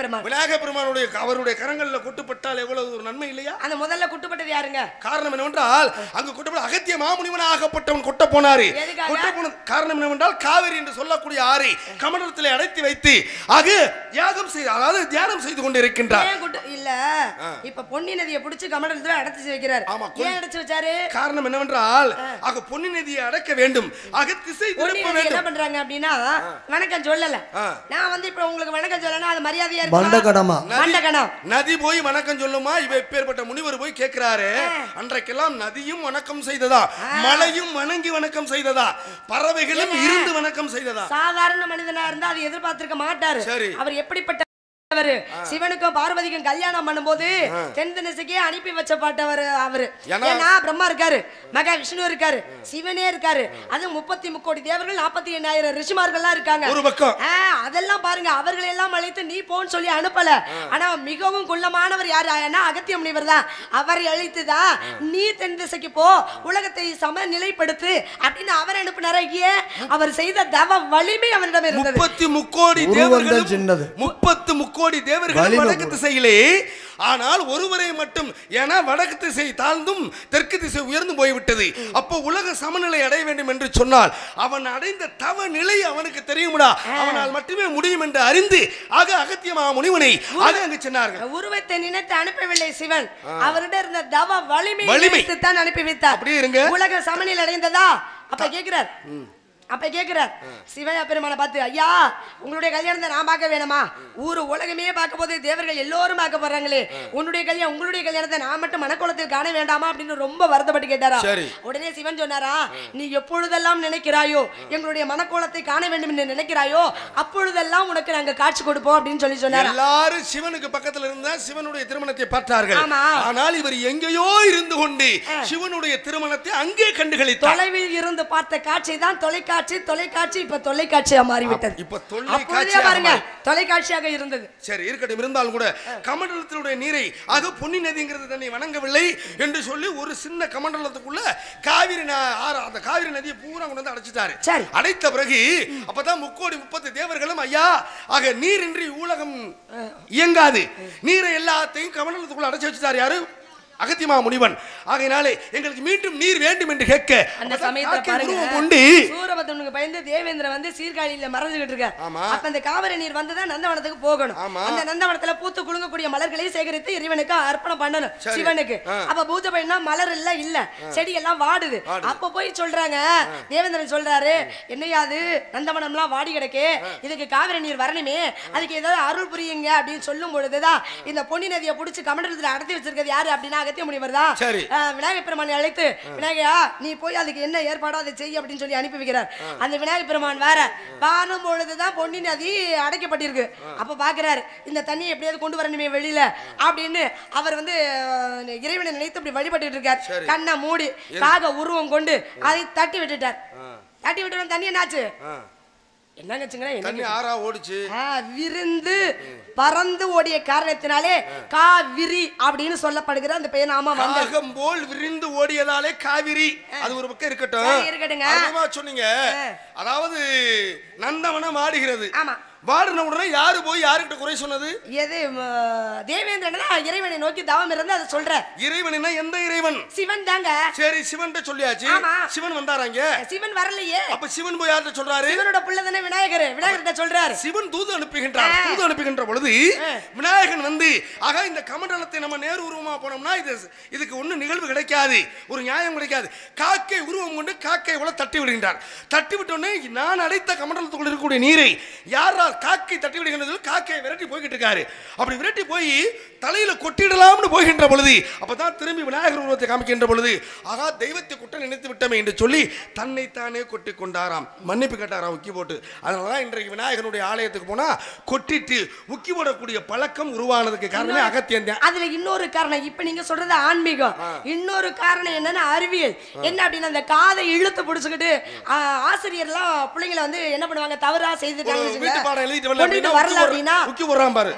[SPEAKER 3] பெருமான்.
[SPEAKER 1] விநாயக பெருமானுடைய அவருடைய கரங்கள்ல கொட்டுப்பட்டால் எவ்வளவு ஒரு நன்மை இல்லையா?
[SPEAKER 3] அந்த முதல்ல கொட்டுப்பட்டது யாருங்க?
[SPEAKER 1] காரணம் என்னவென்றால் அங்கு கொட்டப்பட்ட அகத்திய மாமுனிவனாகப்பட்டவன் கொட்ட போனாரு. கொட்ட போன காரணம் என்னவென்றால் காவிரி என்று சொல்லக்கூடிய ஆறை கமண்டலத்திலே அடைத்து வைத்து ஆக யாகம் செய்து அதாவது தியானம் செய்து கொண்டிருக்கின்றார்.
[SPEAKER 3] இல்ல இப்ப பொன்னி நதியை பிடிச்சு கமண்டலத்துல அடைச்சு வைக்கிறார். ஏன் அடைச்சு வச்சாரு?
[SPEAKER 1] காரணம் என்னவென்றால் ஆக பொன்னி நதியை அடக்க வேண்டும், ஆக திசை திருப்ப வேண்டும்.
[SPEAKER 3] என்ன பண்றாங்க அப்படின்னா வணக்கம் சொல்லல, நான் வந்து இப்ப உங்களுக்கு வணக்கம் சொல்லனா அது மரியாதையா இருக்கு.
[SPEAKER 2] மண்டகடமா
[SPEAKER 3] மண்டகடம்
[SPEAKER 1] நதி போய் வணக்கம் சொல்லுமா? இவ எப்பேற்பட்ட முனிவர் போய் கேட்கிறாரு. அன்றைக்கெல்லாம் நதியும் வணக்கம் செய்ததா, மலையும் வணங்கி வணக்கம் செய்ததா, பறவைகளும் இருந்து வணக்கம் செய்ததா.
[SPEAKER 3] சாதாரண மனிதனா இருந்தா அது எதிர்பார்த்திருக்க மாட்டாரு. அவர் எப்படிப்பட்ட சிவனுக்கும் பார்வதிக்கும் கல்யாணம் பண்ணும்போது தென் திசைக்கே அனுப்பி வச்ச பாட்டவர் அவரு. ஏன்னா பிரம்மா இருக்காரு, மகா விஷ்ணு இருக்காரு, சிவனே இருக்காரு, அது 33 கோடி தேவர்கள் 48,000 ரிஷிமார்கள்லாம் இருக்காங்க
[SPEAKER 1] ஒரு பக்கம்.
[SPEAKER 3] அதெல்லாம் பாருங்க, அவர்களை எல்லாம் அழைத்து நீ போன்னு சொல்லி அனுப்பல. ஆனா மிகவும் குள்ளமானவர் யாரு? அகத்திய முனிவர் தான். அவர் அழைத்துதான் நீ தென் திசைக்கு போ, உலகத்தை சமநிலைப்படுத்து அப்படின்னு அவர் அனுப்பினார. ஏன்? அவர் செய்த தவ வலிமை அவரிடம் இருந்தது.
[SPEAKER 1] 33 கோடி தேவர்கள், 33 கோடி தேவர்கள் வடக்கு திசையிலே. ஆனால் ஒருவரை மட்டும், ஏன்னா வடக்கு திசை தாழ்ந்தும் தெற்கு திசை உயர்ந்து போய்விட்டது. அப்போ உலக சமநிலை அடைய வேண்டும் என்று சொன்னால் அவன் அடைந்த தவ நிலை அவனுக்கு தெரியும்டா, அவனால் மட்டுமே முடியும் என்று அறிந்து ஆக அகத்திய முனிவனை அங்கு சென்றார்கள்.
[SPEAKER 3] உருவத்தை நினைத்து அனுப்பவில்லை சிவன், அவரிடம் இருந்த தவ வலிமை தான் அனுப்பி வைத்தார்.
[SPEAKER 1] அப்படியே இருங்க.
[SPEAKER 3] உலக சமநிலை அடைந்ததா? அப்ப கேக்குறார் சிவயா பெருமானை பார்த்து, ஐயா உங்களுடைய கல்யாணத்தை நான் பார்க்க வேணுமா? ஊரு உலகமே பார்க்க போது தேவர்கள் எல்லோரும் பார்க்க போறாங்களே, உன்னுடைய கல்யாணம் உங்களுடைய கல்யாணத்தை நான் மட்டும் மனக்கோலத்தில் காண வேண்டாமா அப்படின்னு ரொம்ப வருத்தப்பட்டு கேட்டாரா. உடனே சிவன் சொன்னாரா, நீ எப்பொழுதெல்லாம் நினைக்கிறாயோ எங்களுடைய மனக்கோலத்தை காண வேண்டும் என்று நினைக்கிறாயோ அப்பொழுதெல்லாம் உனக்கு நாங்க காட்சி கொடுப்போம் அப்படின்னு சொல்லி சொன்னார்.
[SPEAKER 1] எல்லாரும் சிவனுக்கு பக்கத்துல இருந்தா சிவனுடைய திருமணத்தை பார்த்தார்கள். ஆனால் இவர் எங்கேயோ இருந்து கொண்டு சிவனுடைய திருமணத்தை அங்கே கண்டுகளித்தார்.
[SPEAKER 3] தொலைவில் இருந்து பார்த்த காட்சி தான் தொலைக்காட்சி இப்ப தொலைக்காட்சியா மாறிவிட்டது.
[SPEAKER 1] இப்ப தொலைக்காட்சியா
[SPEAKER 3] பாருங்க, தொலைக்காட்சியாக இருந்தது.
[SPEAKER 1] சரி இருக்கட்டும், இருந்தாலும் கூட கமண்டலத்தினுடைய நீரை ஆக பொன்னி நதிங்கிறது தன்னை வணங்கவில்லை என்று சொல்லி ஒரு சின்ன கமண்டலத்துக்குள்ள காவிரி அந்த காவிரி நதியை பூரா கொண்டு வந்து அடைச்சிட்டாரு. அடைத்த பிறகு அப்பதான் 3,30,000 தேவர்களும் ஐயா ஆக நீரின்றி உலகம் இயங்காது, நீரை எல்லாத்தையும் கமண்டலத்துக்குள்ள அடைச்சு வச்சுட்டாரு. யாரு? அகத்திய முனிவன். ஆகையினாலே எங்களுக்கு மீண்டும் நீர் வேண்டும் என்று கேட்க
[SPEAKER 3] அந்த சமயத்துல பாருங்க, சூரபத்மனுக்கு பயந்து தேவேந்திரன் வந்து சீர்காழியில மறைஞ்சுகிட்டு இருக்கார். அப்ப அந்த காவிரி நீர் வந்துதான் நந்தவனத்துக்கு போகணும். அந்த நந்தவனத்துல பூத்து குலுங்கக்கூடிய மலர்களை சேகரித்து இறைவனுக்கு அர்ப்பணம் பண்ணணும் சிவனுக்கு. அப்ப பூஜை பண்ணா மலர் எல்லாம் இல்ல, செடி எல்லாம் வாடுது. அப்ப போய் சொல்றாங்க, தேவேந்திரன் சொல்றாரு, என்னையாது நந்தவனம் எல்லாம் வாடி கிடக்கு, இதுக்கு காவிரி நீர் வரணுமே, அதுக்கு ஏதாவது அருள் புரியுங்க அப்படின்னு சொல்லும் பொழுதுதான் இந்த பொன்னி நதியை புடிச்சு கமண்டலத்துல அடத்தி வச்சிருக்கிறது யாரு அப்படின்னா அகத்திய முனிவர் தான். விநாயக பெருமானை அழைத்து, விநாயகா நீ போய் அதுக்கு என்ன ஏற்பாடோ அதை செய்ய அப்படின்னு சொல்லி அனுப்பி வைக்கிறார். அந்த விநாயக பெருமான் வேற வாரும் பொழுதுதான் பொன்னி நதி அடைக்கப்பட்டிருக்கு. அப்ப பாக்குறாரு, இந்த தண்ணியை எப்படியாவது கொண்டு வரணுமே வெளியில அப்படின்னு அவர் வந்து இறைவனை நினைத்து அப்படி வழிபட்டு இருக்கார். கண்ணை மூடி காக உருவம் கொண்டு அதை தட்டி விட்டுட்டார். தட்டி விட்டு தண்ணி என்னாச்சு? விருந்து பறந்து ஓடிய காரணத்தினாலே காவிரி அப்படின்னு சொல்லப்படுகிற அந்த பெயர் நாம
[SPEAKER 1] போல் விரிந்து ஓடியதாலே காவிரி. அது ஒரு பக்கம் இருக்கட்டும். சொன்னீங்க, அதாவது நந்தவனம் ஆடுகிறது.
[SPEAKER 3] ஆமா,
[SPEAKER 1] வாடின உடனே யாரு போய் யாருக்கிட்ட குறை சொன்னது?
[SPEAKER 3] எது? தேவேந்திரன் இறைவனை நோக்கி தவம் இருந்து அதை சொல்ற.
[SPEAKER 1] இறைவன் எந்த இறைவன்?
[SPEAKER 3] சிவன் தாங்க.
[SPEAKER 1] சரி, சிவன் சொல்லியாச்சு. சிவன் வந்தாராங்க?
[SPEAKER 3] சிவன் வரலையே.
[SPEAKER 1] அப்ப சிவன் போய் யார்கிட்ட சொல்றாரு?
[SPEAKER 3] சிவனோட பிள்ளை தானே விநாயகர், விநாயகர்கிட்ட சொல்றாரு.
[SPEAKER 1] சிவன் தூது அனுப்புகின்றார். தூது அனுப்புகின்ற பொழுது விநாயகன் வந்து ஆக இந்த கமண்டலத்தை நம்ம நேரு உருவமா போனோம்னா இதுக்கு ஒன்னும் நிகழ்வு கிடைக்காது, ஒரு நியாயம் கிடைக்காது. காக்கை உருவம் கொண்டு காக்கை போல தட்டி விடுகின்றார். தட்டி விட்டோன்னே நான் அடைத்த கமண்டலத்துக்குள்ள இருக்கக்கூடிய நீரை யாரா காக்கை தட்டி விடுகின்றது, காக்கையை விரட்டி போய்கிட்டு இருக்காரு. அப்படி விரட்டி போய் தலையில கொட்டிடலாம்னு போகின்ற பொழுது அப்பதான் திரும்பி விநாயகர் உருவத்தை காமிக்கின்ற பொழுது ஆகா தெய்வத்தை குற்றம் நினைத்து விட்டமே என்று சொல்லி தன்னைத்தானே கொட்டி கொண்டாராம், மன்னிப்பு கேட்டாராம் உக்கி போட்டு. அதனாலதான் இன்றைக்கு விநாயகருடைய ஆலயத்துக்கு போனா கொட்டிட்டு உக்கி போடக்கூடிய பழக்கம் உருவானதுக்கு காரணமே அகத்தியம் தான்.
[SPEAKER 3] அதுல இன்னொரு காரணம், இப்ப நீங்க சொல்றது ஆன்மீகம், இன்னொரு காரணம் என்னன்னா அறிவியல். என்ன அப்படின்னா அந்த காதை இழுத்து பிடிச்சுக்கிட்டு ஆசிரியர்லாம் பிள்ளைங்களை வந்து என்ன பண்ணுவாங்க, தவறா செய்துட்டாங்க,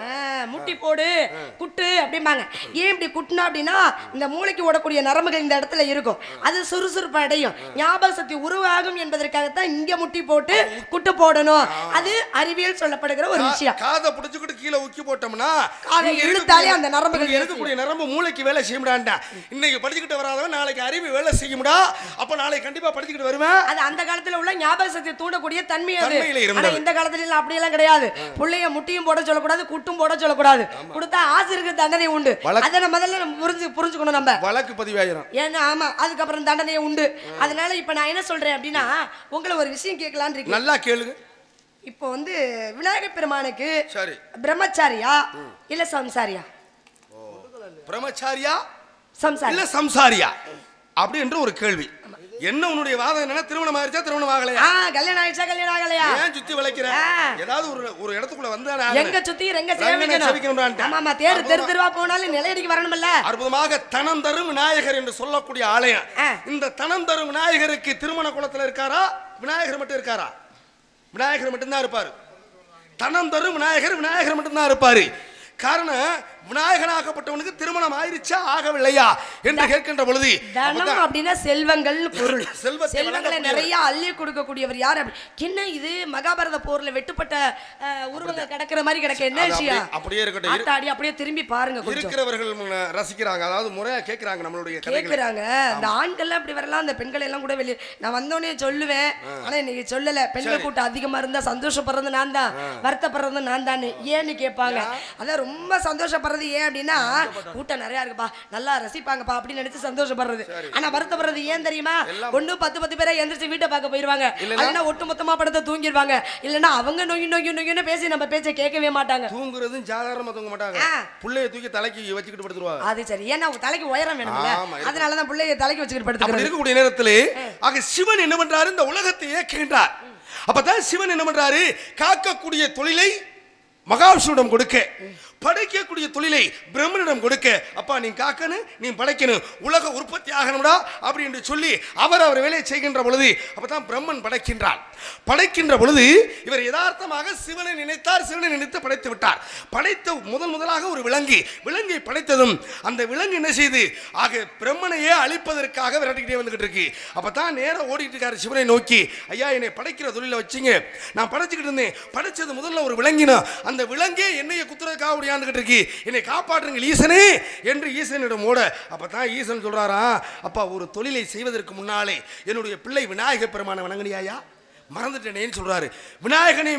[SPEAKER 3] முட்டி போடு குட்டு அப்படிம்பாங்க. ஏன் இப்படி குட்டுனா அப்படின்னா இந்த மூளைக்கு ஓடக்கூடிய நரம்புகள் இந்த இடத்துல இருக்கும், அது சுறுசுறுப்பு அடையும், ஞாபக சக்தி உருவாகும் என்பதற்காகத்தான் இங்க முட்டி போட்டு குட்டு போடணும். அது அறிவியல் சொல்லப்படுகிற ஒரு விஷயம்.
[SPEAKER 1] காதை புடிச்சுக்கிட்டு கீழே ஊக்கி போட்டோம்னா
[SPEAKER 3] காதை இழுத்தாலே அந்த நரம்புகள்
[SPEAKER 1] இருக்கக்கூடிய நரம்பு மூளைக்கு வேலை செய்ய முடியாண்டா. இன்னைக்கு படிச்சுக்கிட்டு வராதவன் நாளைக்கு அறிவு வேலை செய்ய முடியா. அப்ப நாளைக்கு கண்டிப்பா படிச்சுக்கிட்டு வருவேன்.
[SPEAKER 3] அது அந்த காலத்துல உள்ள ஞாபக சக்தி தூண்டக்கூடிய தன்மை அது. ஆனா இந்த காலத்துல எல்லாம் அப்படி எல்லாம் கிடையாது. புள்ளைய முட்டியும் போட சொல்லக்கூடாது, குட்டும் போட சொல்லக்கூடாது. கொடுத்தா ஆசிரியருக்கு தண்டனை உண்டு. அதை முதல்ல புரிஞ்சுக்கணும். நம்ம
[SPEAKER 1] வழக்கு பதிவாயிரும்.
[SPEAKER 3] ஏன்னா ஆமா, அதுக்கப்புறம் தண்டனை உண்டு. அதனால இப்ப நான் என்ன சொல்றேன் அப்படின்னா, உங்களை ஒரு விஷயம் கேட்கலான்னு இருக்கேன்.
[SPEAKER 1] நல்லா கேளுங்க.
[SPEAKER 3] இப்போ வந்து விநாயகர் பெருமானுக்கு
[SPEAKER 1] சரி
[SPEAKER 3] பிரம்மச்சாரியா இல்ல சம்சாரியா?
[SPEAKER 1] பிரம்மச்சாரியா
[SPEAKER 3] சம்சாரி
[SPEAKER 1] இல்ல சம்சாரியா அப்படி என்ற ஒரு கேள்வி. என்ன உன்னுடைய வாதம் என்ன? திருமணம் ஆயிடுச்சா திருமணம் ஆகலையா?
[SPEAKER 3] கல்யாணம் ஆயிடுச்சா கல்யாணம் ஆகலையா?
[SPEAKER 1] ஏன் சுத்தி வளைக்கிற? ஏதாவது ஒரு இடத்துக்குள்ள வந்தானே
[SPEAKER 3] எங்க சுத்தி எங்க சேவிக்கணும். ஆமாமா, தெரு தெருவா போனாலும் நிலையடிக்கு வரணும்ல.
[SPEAKER 1] அற்புதமாக தனம் தரும் விநாயகர் என்று சொல்லக்கூடிய ஆலயம். இந்த தனம் தரும் விநாயகருக்கு திருமண குளத்துல இருக்காரா? விநாயகர் மட்டும் இருக்காரா? விநாயகர் மட்டும்தான் இருப்பாரு. தனம் தரும் விநாயகர் விநாயகர் மட்டும்தான் இருப்பாரு. காரணம், விநாயகனாகப்பட்டவனுக்கு திருமணம் ஆயிருச்சா ஆகவில்லையா என்று கேட்கின்ற பொழுது,
[SPEAKER 3] தனம் அப்படின்னா செல்வங்கள் பொருள்.
[SPEAKER 1] செல்வங்களை
[SPEAKER 3] நிறைய அள்ளி கொடுக்கக்கூடியவர் யார்? என்ன இது மகாபாரத போர்ல வெட்டுப்பட்ட உருவங்கள் கிடக்கிற மாதிரி கிடக்க என்ன விஷயம்?
[SPEAKER 1] அப்படியே இருக்கட்டும்,
[SPEAKER 3] ஆத்தாடி அப்படியே திரும்பி பாருங்க.
[SPEAKER 1] இருக்கிறவர்கள் ரசிக்கிறாங்க, அதாவது முறையா கேட்கிறாங்க, நம்மளுடைய
[SPEAKER 3] கேட்கிறாங்க. இந்த ஆண்கள் அப்படி வரலாம், அந்த பெண்கள் எல்லாம் கூட வெளியே நான் வந்தோடனே சொல்லுவேன். ஆனா இன்னைக்கு சொல்லல. பெண்கள் கூட்டம் அதிகமா இருந்தா சந்தோஷப்படுறது நான் தான், வருத்தப்படுறது நான் தான். ஏன்னு கேட்பாங்க. அதான் ரொம்ப சந்தோஷப்படுறது ஏன் அப்படின்னா, கூட்டம் நிறைய இருக்குப்பா, நல்லா ரசிப்பாங்கப்பா அப்படின்னு நினைச்சு சந்தோஷப்படுறது. ஆனா வருத்தப்படுறது ஏன் தெரியுமா? ஒண்ணு 10 பேரை எந்திரிச்சு வீட்டை பார்க்க போயிருவாங்க, இல்லைன்னா ஒட்டு மொத்தமா படத்தை தூங்கிடுவாங்க, இல்லைன்னா அவங்க நொய்னு பேசி நம்ம பேச்சை கேட்கவே மாட்டாங்க.
[SPEAKER 1] தூங்குறதும் சாதாரணமா தூங்க மாட்டாங்க, புள்ளைய தூக்கி தலைக்கு வச்சுக்கிட்டு படுத்துருவாங்க.
[SPEAKER 3] அது சரி, ஏன்னா தலைக்கு உயரம் வேணும்ல, அதனாலதான் பிள்ளைய தலைக்கு வச்சுக்கிட்டு படுத்துக்கிறது.
[SPEAKER 1] இருக்கக்கூடிய நேரத்தில் ஆக சிவன் என்ன பண்றாரு? இந்த உலகத்தை இயக்குகின்றார். அப்பதான் சிவன் என்ன பண்றாரு? காக்கக்கூடிய தொழிலை மகாவிஷ்ணுவிடம் கொடுக்க, படைக்கக்கூடிய தொழிலை பிரம்மனிடம் கொடுக்க, அப்பா நீ காக்கணும், நீ படைக்கணும், உலக உற்பத்தி ஆகணும்டா அப்படி என்று சொல்லி அவர் வேலையை செய்கின்ற பொழுது, அப்பதான் பிரம்மன் படைக்கின்றார். படைக்கின்ற பொழுது இவர் யதார்த்தமாக சிவனை நினைத்தார், சிவனை நினைத்து படைத்து விட்டார். படைத்த முதலாக ஒரு விலங்கை படைத்ததும் அந்த விலங்கு என்ன செய்து, ஆக பிரம்மனையே அழிப்பதற்காக விரட்டிக்கிட்டே வந்துகிட்டு இருக்கு. அப்பதான் நேரம் ஓடிட்டு இருக்காரு சிவனை நோக்கி, ஐயா என்னை படைக்கிற தொழில வச்சிங்க, நான் படைச்சுக்கிட்டு இருந்தேன், படைச்சது முதல்ல ஒரு விலங்கினா, அந்த விலங்கே என்னைய குத்துறதுக்காக இருக்கு, என்னை காப்பாற்றுங்கள் ஈசனே என்று ஈசனிடம் ஓட, அப்பதான் ஈசன் சொல்றாரா, அப்பா ஒரு தொழிலை செய்வதற்கு முன்னாலே என்னுடைய பிள்ளை விநாயகர் பெருமானை வணங்கினியாயா? மறந்துட்டேனேன்னு சொல்றாரு. விநாயகனை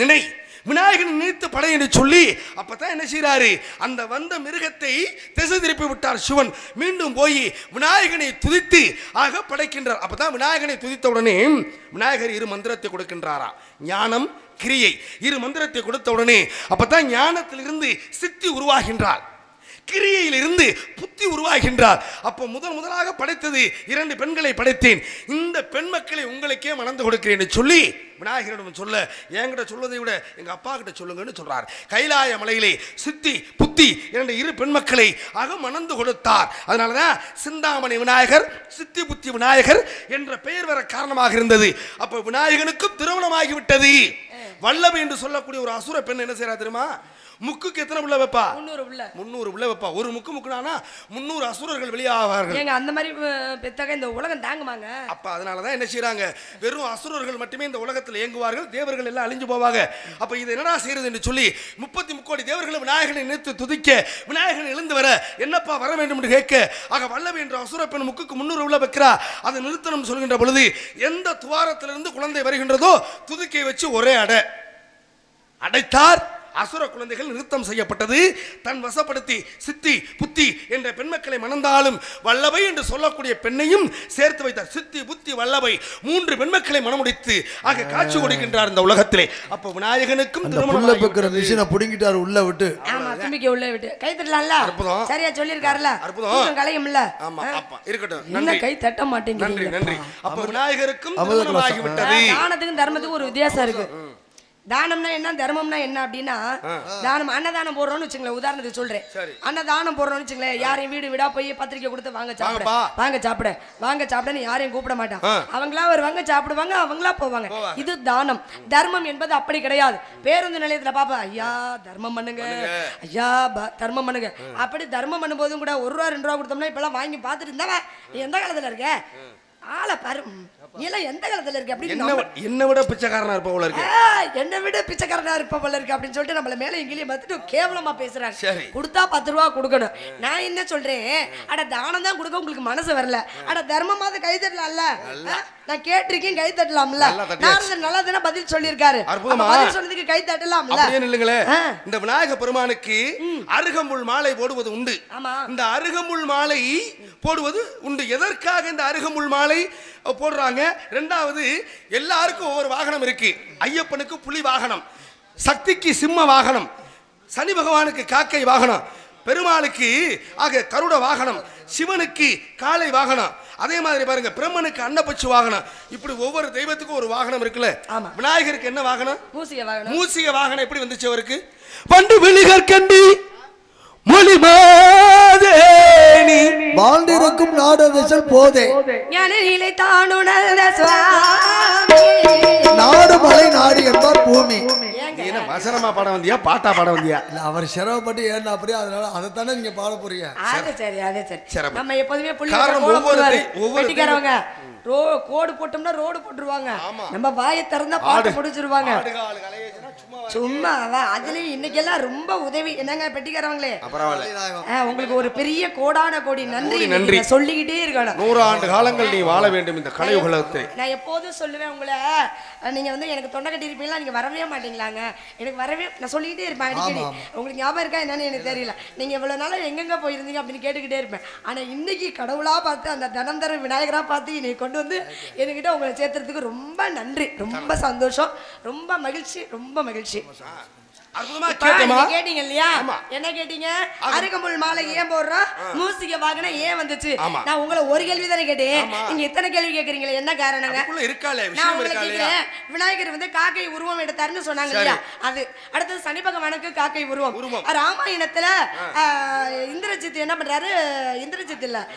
[SPEAKER 1] நினைத்து படை என்று சொல்லி, அப்பதான் என்ன செய்யறாரு? அந்த வந்த மிருகத்தை திசை திருப்பி விட்டார் சிவன். மீண்டும் போய் விநாயகனை துதித்து ஆக படைக்கின்றார். அப்பதான் விநாயகனை துதித்த உடனே விநாயகர் 2 மந்திரத்தை கொடுக்கின்றாரா, ஞானம் கிரியை. 2 மந்திரத்தை கொடுத்த உடனே அப்பதான் ஞானத்திலிருந்து சித்தி உருவாகின்றார், கிரியையிலிருந்து புத்தி உருவாகின்றார். அப்போ முதலாக படைத்தது 2 பெண்களை படைத்தேன், இந்த பெண் மக்களை உங்களுக்கே மணந்து கொடுக்கிறேன் சொல்லி விநாயகரிடம் சொல்ல, என்கிட்ட சொல்வதை விட எங்க அப்பா கிட்ட சொல்லுங்கன்னு சொல்றார். கைலாய மலையிலே சித்தி புத்தி 2 பெண் மக்களை மணந்து கொடுத்தார். அதனாலதான் சிந்தாமணி விநாயகர், சித்தி புத்தி விநாயகர் என்ற பெயர் வர காரணமாக இருந்தது. அப்ப விநாயகனுக்கும் திருமணமாகிவிட்டது. வல்லபி என்று சொல்லக்கூடிய ஒரு அசுர பெண் என்ன செய்யறா தெரியுமா? முக்குக்கு எத்தனை புள்ள வைப்பா? 300 புள்ள வைப்பா. ஒரு முக்குனானா 300 அசுரர்கள் வெளியாவார்கள்.
[SPEAKER 3] ஏங்க அந்த மாதிரி பெத்தக இந்த உலகம் தாங்குமாங்க?
[SPEAKER 1] அப்ப அதனாலதான் என்ன செய்யறாங்க, வெறும் அசுரர்கள் மட்டுமே இந்த உலகத்தில் இயங்குவார்கள், தேவர்கள் எல்லாம் அழிஞ்சு போவாங்க. அப்ப இது என்னடா செய்யறது என்று சொல்லி 33 கோடி தேவர்களை விநாயகனை நினைத்து துதிக்க, விநாயகன் எழுந்து வர என்னப்பா வர வேண்டும் என்று கேட்க, ஆக வல்லவி என்ற அசுர பெண் முக்குக்கு 300 உள்ள வைக்கிறா. அதை நிறுத்தணும் சொல்கின்ற பொழுது எந்த துவாரத்திலிருந்து குழந்தை வருகின்றதோ துதிக்கை வச்சு ஒரே அடைத்தார். அசுர குழந்தைகள் நிறுத்தம் செய்யப்பட்டது. தன் வசப்படுத்தி சித்தி புத்தி என்ற பெண் மக்களை மணந்தாலும் வல்லபை என்று சொல்லக்கூடிய பெண்ணையும் சேர்த்து வைத்தார். சித்தி புத்தி வல்லபை 3 பெண் மக்களை மணமுடித்து ஆக காட்சி கொடுக்கின்றார் இந்த உலகத்திலே. அப்ப விநாயகனுக்கும்
[SPEAKER 2] திருமணம் புடுங்கிட்டார் உள்ள விட்டு.
[SPEAKER 3] ஆமா, தும்பிக்கை உள்ள விட்டு கை தட்டலாம்ல. சரியா சொல்லிருக்காருல,
[SPEAKER 1] அற்புதம்
[SPEAKER 3] கலையும்ல.
[SPEAKER 1] ஆமா அப்பா இருக்கட்டும்,
[SPEAKER 3] நன்றி. கை தட்ட மாட்டேங்குது.
[SPEAKER 1] நன்றி. அப்ப விநாயகருக்கும் திருமணமாகி விட்டது.
[SPEAKER 3] ஞானத்துக்கும் தர்மத்துக்கும் ஒரு வித்தியாசம் இருக்கு. தானம்னா என்ன தர்மம்னா என்ன அப்படின்னா தானம் அன்னதானம் போடுறோம்னு வச்சுங்களேன். உதாரணத்துக்கு சொல்றேன், அன்னதானம் போடுறோம்னு வச்சுங்களேன். யாரையும் வீடு வீடா போய் பத்திரிக்கை கொடுத்து வாங்க சாப்பிட வாங்க சாப்பிட வாங்க சாப்பிடன்னு யாரையும் கூப்பிட மாட்டான். அவங்களா வருவாங்க, சாப்பிடுவாங்க, அவங்களா போவாங்க. இது தானம். தர்மம் என்பது அப்படி கிடையாது. பேருந்து நிலையத்துல பாப்பா, ஐயா தர்மம் பண்ணுங்க, ஐயா தர்மம் பண்ணுங்க. அப்படி தர்மம் பண்ணும்போதும் கூட 1 ரூபா 2 ரூபா கொடுத்தோம்னா இப்பெல்லாம் வாங்கி பார்த்துட்டு இருந்தா நீ எந்த காலத்துல இருக்க ஆளை பாரு, நீ எல்லாம் எந்த காலத்துல இருக்கு அப்படின்னு
[SPEAKER 1] என்ன விட பிச்சைக்காரனா இருப்ப போல இருக்கு,
[SPEAKER 3] என்ன விட பிச்சைக்காரனா இருப்ப போல இருக்கு அப்படின்னு சொல்லிட்டு நம்மள மேல எங்கேயும் பார்த்துட்டு கேவலமா பேசுறாங்க. கொடுத்தா 10 ரூபா கொடுக்கணும். நான் என்ன சொல்றேன், அட தானம் தான் கொடுக்க உங்களுக்கு மனசு வரல, அட தர்மமாவது கை தட்டலாம்ல. நான் கேட்டிருக்கேன், கை தட்டலாம்ல. நல்லா தானே பதில் சொல்லியிருக்காரு. பதில் சொன்னதுக்கு கை தட்டலாம்ல.
[SPEAKER 1] இல்லைங்களே, இந்த விநாயக பெருமானுக்கு அருகம்புல் மாலை போடுவது உண்டு. இந்த அருகம்புல் மாலை போடுவது உண்டு. எதற்காக இந்த அருகம்புல் மாலை போடுறாங்க? இரண்டாவது, எல்லாருக்கும் ஒவ்வொரு வாகனம் இருக்கு. ஐயப்பனுக்கு புலி வாகனம், சக்திக்கு சிம்ம வாகனம், சனி பகவானுக்கு காக்கை வாகனம், பெருமாளுக்கு ஆக கருட வாகனம், சிவனுக்கு காளை வாகனம், அதே மாதிரி பாருங்க பிரம்மனுக்கு அன்னப்பச்சு வாகனம். இப்படி ஒவ்வொரு தெய்வத்துக்கும் ஒரு வாகனம் இருக்குல்ல. விநாயகருக்கு என்ன வாகனம்?
[SPEAKER 3] மூசிக வாகனம்.
[SPEAKER 1] மூசிக வாகனம் எப்படி வந்துச்சு அவருக்கு? பண்டு விழிகர் கண்டி மொழிமாதேனி
[SPEAKER 2] வாழ்ந்திருக்கும் நாடதசல் போதே
[SPEAKER 3] ஞானிலை தானுணர்ந்த சுவாமி
[SPEAKER 2] நாடு மலை நாடு என்பார் பூமி.
[SPEAKER 1] என்ன வசனமா பாட வந்தியா பாட்டா பாட வந்தியா?
[SPEAKER 2] இல்ல அவர் சிரமப்பட்டு ஏன்னா அப்படியே, அதனால அதைத்தானே நீங்க பாட போறீங்க.
[SPEAKER 3] அது சரி, அது சரி. நம்ம எப்போதுமே
[SPEAKER 1] காரணம்
[SPEAKER 3] ஒவ்வொரு கோடு போட்டோம்னா ரோடு போட்டுருவாங்க. நம்ம வாயை திறந்தா பாட்டு முடிச்சிருவாங்க. சும்மா அதுலயும் இன்னைக்கு எல்லாம் ரொம்ப உதவி. என்னங்க பெட்டிக்காரவங்களே, உங்களுக்கு ஒரு பெரிய கோடான கோடி நன்றி. நன்றி சொல்லிக்கிட்டே இருக்கணும்.
[SPEAKER 1] 100 ஆண்டு காலங்கள் நீ வாழ வேண்டும் இந்த கலை உலகத்தில்.
[SPEAKER 3] நான் எப்போதும் சொல்லுவேன் உங்களை, நீங்க வந்து எனக்கு தொண்டை கட்டி இருப்பீங்களா, நீங்க வரவே மாட்டீங்களாங்க. எனக்கு வரவே, நான் சொல்லிக்கிட்டே இருப்பேன் அடிக்கடி. உங்களுக்கு ஞாபகம் இருக்கா என்னன்னு எனக்கு தெரியல. நீங்க இவ்வளவு நாள் எங்கெங்க போயிருந்தீங்க அப்படின்னு கேட்டுக்கிட்டே இருப்பேன். ஆனா இன்னைக்கு கடவுளா பார்த்து, அந்த தனந்தர விநாயகரா பார்த்து என்னை கொண்டு வந்து என்கிட்ட உங்களை சேர்த்துறதுக்கு ரொம்ப நன்றி. ரொம்ப சந்தோஷம், ரொம்ப மகிழ்ச்சி, ரொம்ப மகிழ்ச்சி. கேட்டீங்க இல்லையா? என்ன கேட்டீங்க? அருகம்புல் மாலை ஏன் போடுறோம், மூசிக வாகனம் ஏன் வந்துச்சு? நான் உங்களை ஒரு கேள்வி தானே கேட்டேன், நீங்க எத்தனை கேள்வி கேக்குறீங்களா? என்ன காரணங்க? விநாயகர் வந்து காக்கை உருவம் எடுத்தாருன்னு சொன்னாங்க இல்லையா? அது அடுத்தது சனி பகவானுக்கு காக்கை உருவம். ராமாயணத்துல இந்திரஜித் என்ன பண்றாரு? இந்திரஜித் இல்ல,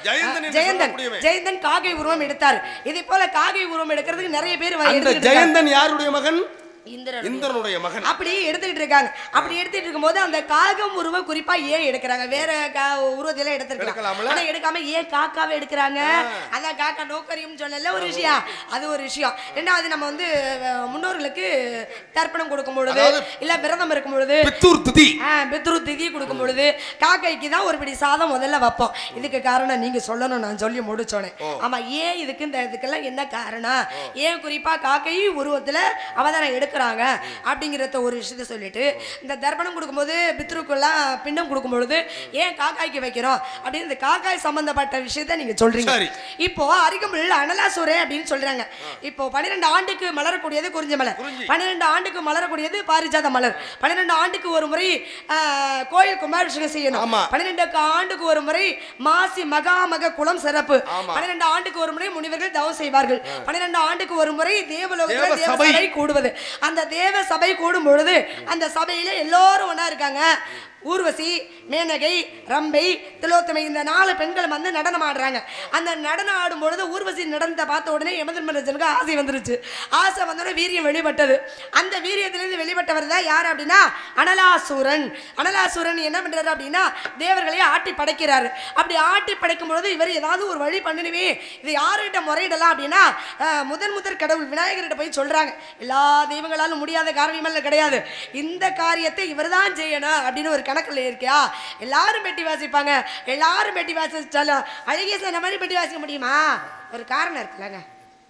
[SPEAKER 3] ஜெயந்தன் காக்கை உருவம் எடுத்தாரு. இதே போல காக்கை உருவம் எடுக்கிறதுக்கு நிறைய பேர்.
[SPEAKER 1] ஜெயந்தன் யாருடைய மகன்?
[SPEAKER 3] இந்திரனுடைய மகன். அப்படி எடுத்துட்டு இருக்காங்க. அப்படி எடுத்துட்டு இருக்கும்போது அந்த காகம் உருவம் குறிப்பா ஏன் எடுக்கிறாங்க? வேற உருவத்தில எடுத்துக்கலாம், ஆனா எடுக்காம ஏன் காக்காவை எடுக்கிறாங்க? அதான் காக்கா நோக்கரியும் சொல்லல ஒரு விஷயம், அது ஒரு விஷயம். ரெண்டாவது, நம்ம வந்து முன்னோர்களுக்கு தர்ப்பணம் கொடுக்கும் பொழுது, இல்ல விரதம் இருக்கும் பொழுது, பித்ரு திதி கொடுக்கும் பொழுது காக்கைக்கு தான் ஒரு பிடி சாதம் முதல்ல வைப்போம். இதுக்கு காரணம் நீங்க சொல்லணும், நான் சொல்லி முடிச்சோனே. ஆமா, ஏன் இதுக்கு இந்த இதுக்கெல்லாம் என்ன காரணம்? ஏன் குறிப்பா காக்கை உருவத்துல அவதாரம் எடுக்க அப்படிங்கறத ஒரு விஷயத்தை சொல்லிட்டு, இந்த தர்ப்பணம் கொடுக்கும்போது பித்ருக்கெல்லாம் பிண்டம் கொடுக்கும் பொழுது ஏன் காக்காய்க்கு வைக்கிறோம் அப்படின்னு இந்த காக்காய் சம்பந்தப்பட்ட விஷயத்தை நீங்க சொல்றீங்க. இப்போ அருகம்புல் அனலாசுரன் அப்படின்னு சொல்றாங்க. இப்போ 12 ஆண்டுக்கு மலரக்கூடியது குறிஞ்சி மலர், 12 ஆண்டுக்கு மலரக்கூடியது பாரிஜாத மலர், 12 ஆண்டுக்கு ஒரு முறை கோயில் கும்பாபிஷேகம் செய்யணும், 12 ஆண்டுக்கு ஒரு முறை மாசி மகாமக குளம் சிறப்பு, 12 ஆண்டுக்கு ஒரு முறை முனிவர்கள் தவம் செய்வார்கள், 12 ஆண்டுக்கு ஒரு முறை தேவலோகத்தில் தேவசபை கூடுவது. அந்த தேவ சபை கூடும் பொழுது அந்த சபையில எல்லாரும் ஒண்ணா இருக்காங்க. ஊர்வசி, மேனகை, ரம்பை, திலோத்தமை, இந்த 4 பெண்கள் வந்து நடனம் ஆடுறாங்க. அந்த நடனம் ஆடும் பொழுது ஊர்வசி நடனத்தை பார்த்த உடனே யமதர்மராஜனுக்கு ஆசை வந்துருச்சு. ஆசை வந்தோடனே வீரியம் வெளிப்பட்டது. அந்த வீரியத்திலிருந்து வெளிப்பட்டவர் தான் யார் அப்படின்னா அனலாசுரன். அனலாசுரன் என்ன பண்றாரு அப்படின்னா தேவர்களையே ஆட்டி படைக்கிறாரு. அப்படி ஆட்டி படைக்கும் பொழுது இவர் ஏதாவது ஒரு வழி பண்ணணுமே, இது யாருகிட்ட முறையிடலாம் அப்படின்னா முதற் கடவுள் விநாயகர்கிட்ட போய் சொல்றாங்க. எல்லா தெய்வங்களாலும் முடியாத காரியமெல்லாம் கிடையாது, இந்த காரியத்தை இவர் தான் செய்யணும் அப்படின்னு ஒரு கணக்குல இருக்கியா? எல்லாரும் பெட்டி வாசிப்பாங்க, எல்லாரும் பெட்டி வாசிச்சாலும் அழகிய சொன்ன மாதிரி பெட்டி வாசிக்க முடியுமா? ஒரு காரணம் இருக்குல்லங்க.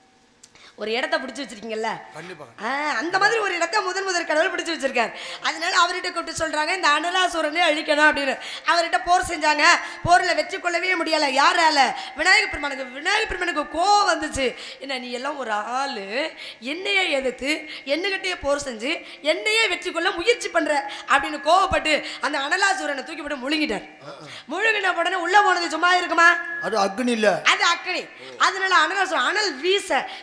[SPEAKER 3] ஒரு இடத்த பிடிச்சி வச்சிருக்கீங்கல்ல, அந்த மாதிரி ஒரு இடத்த முதல் கடவுள் பிடிச்சி வச்சிருக்காரு. அதனால அவர்கிட்ட கூப்பிட்டு சொல்றாங்க இந்த அனலாசுரனை அழிக்கணும் அப்படின்னு. அவர்கிட்ட போர் செஞ்சாங்க. போர்ல வெற்றி கொள்ளவே முடியல. யாரால? விநாயகர் பெருமானுக்கு. விநாயகர் பெருமானுக்கு கோவம் வந்துச்சு. என்ன நீ எல்லாம் ஒரு ஆளு, என்னையே எதிர்த்து என்னகிட்டயே போர் செஞ்சு என்னையே வெற்றி கொள்ள முயற்சி பண்ற அப்படின்னு கோவப்பட்டு அந்த அனலாசுரனை தூக்கி போட்டு முழுங்கிட்டார். முழுங்கின உடனே உள்ள போனது சும்மா இருக்குமா?
[SPEAKER 2] அது அக்னி இல்ல,
[SPEAKER 3] அது அக்னி. அதனால அனலாசுரன் அனல் வீச இவரால்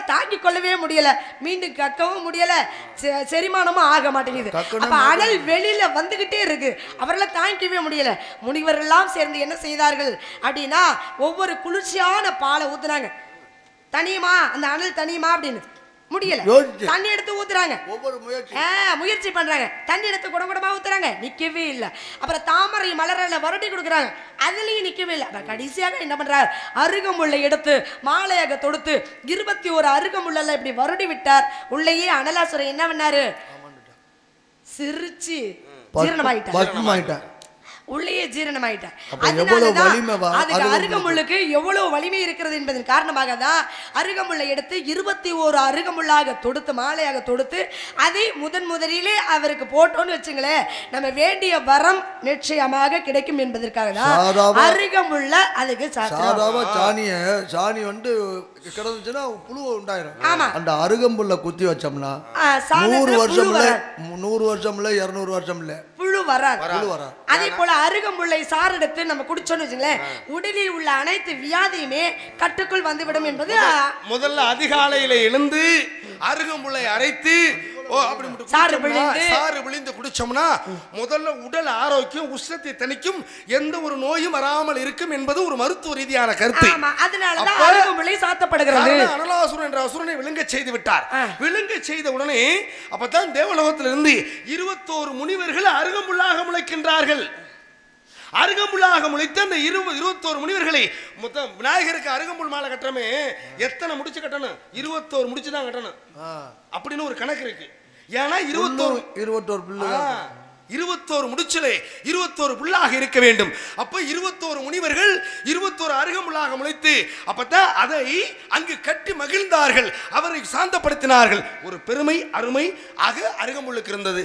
[SPEAKER 3] தாங்கிக் கொள்ளவே முடியல, மீண்டும் கக்கவும் முடியல, செரிமானமும் ஆக மாட்டேங்குது. அப்ப அனல் வெளியில வந்துகிட்டே இருக்கு, அவர்களை தாங்கிக்கவே முடியல. முனிவர்கள் எல்லாம் சேர்ந்து என்ன செய்தார்கள் அப்படின்னா ஒவ்வொரு குளிர்ச்சியான பாலை ஊத்துனாங்க. தனியுமா அந்த அனல் தனியுமா அப்படின்னு முடியல, தண்ணி எடுத்து ஊத்துறாங்க, ஒவ்வொரு முயற்சி பண்றாங்க, தண்ணி எடுத்து குடகுடமா ஊத்துறாங்க, நிக்கவே இல்லை. அப்புறம் தாமரை மலரில் வரட்டி கொடுக்குறாங்க, அதுலயும் நிக்கவே இல்லை. அப்புறம் கடைசியாக என்ன பண்றாரு, அருகமுல்லை எடுத்து மாலையாக தொடுத்து 21 அருகமுல்ல இப்படி வருடி விட்டார். உள்ளேயே அனலாசுரன் என்ன பண்ணாரு, சிரிச்சு ஜீரணமாயிட்டார், உள்ளே ஜீரணமாயிட்டார். அதுக்கு அருகமுள்ளுக்கு எவ்வளவு வலிமை இருக்கிறது என்பதன் காரணமாக தான் அருகமுல்லை எடுத்து 21 அருகமுள்ளாக தொடுத்து மாலையாக தொடுத்து அதை முதலிலே அவருக்கு போட்டோன்னு வச்சுங்களேன், நம்ம வேண்டிய வரம் நிச்சயமாக கிடைக்கும் என்பதற்காக தான் அருகமுள்ள அதுக்கு
[SPEAKER 2] சாணி வந்து கிடந்துச்சுன்னா புழு உண்டாயிரும். அந்த அருகம்புல்ல குத்தி வச்சோம்னா 100 வருஷம்ல 200 வருஷம்ல
[SPEAKER 3] புழு வராது. அதே போல அருகம்புல்லை சாறு எடுத்து நம்ம குடிச்சோன்னு வச்சுங்களேன், உடலில் உள்ள அனைத்து வியாதியுமே கட்டுக்குள் வந்துவிடும் என்பது.
[SPEAKER 1] முதல்ல அதிகாலையில எழுந்து அருகம்புல்லை அரைத்து சாறு விழிந்து குடிச்சோம்னா முதல்ல உடல் ஆரோக்கியம், உஷ்ணத்தை தணிக்கும், எந்த ஒரு நோயும் வராமல் இருக்கும் என்பது ஒரு மருத்துவ ரீதியான கருத்து.
[SPEAKER 3] அதனாலதான் அருகம்புல்லை சாத்தப்படுகிறது.
[SPEAKER 1] அனலாசுரன் என்ற அசுரனை விழுங்க செய்து விட்டார். விழுங்க செய்த உடனே அப்பதான் தேவலோகத்திலிருந்து 21 முனிவர்கள் அருகம்புல்லாக முளைக்கின்றார்கள். அருகம்புல்லாக முளைத்து அந்த 21 முனிவர்களை மொத்தம் விநாயகருக்கு அருகம்புல் மாலை கட்டமே எத்தனை முடிச்சு கட்டணும், 21 முடிச்சு தான் கட்டணும் அப்படின்னு ஒரு கணக்கு இருக்கு. ஏன்னா 21 முடிச்சிலே 21 புல்லாக இருக்க வேண்டும். அப்ப 21 முனிவர்கள் 21 அருகம்புல்லாக முளைத்து அப்பதான் அதை அங்கு கட்டி மகிழ்ந்தார்கள், அவரை சாந்தப்படுத்தினார்கள். ஒரு பெருமை அருமை ஆக அருகம்புல்லுக்கு இருந்தது.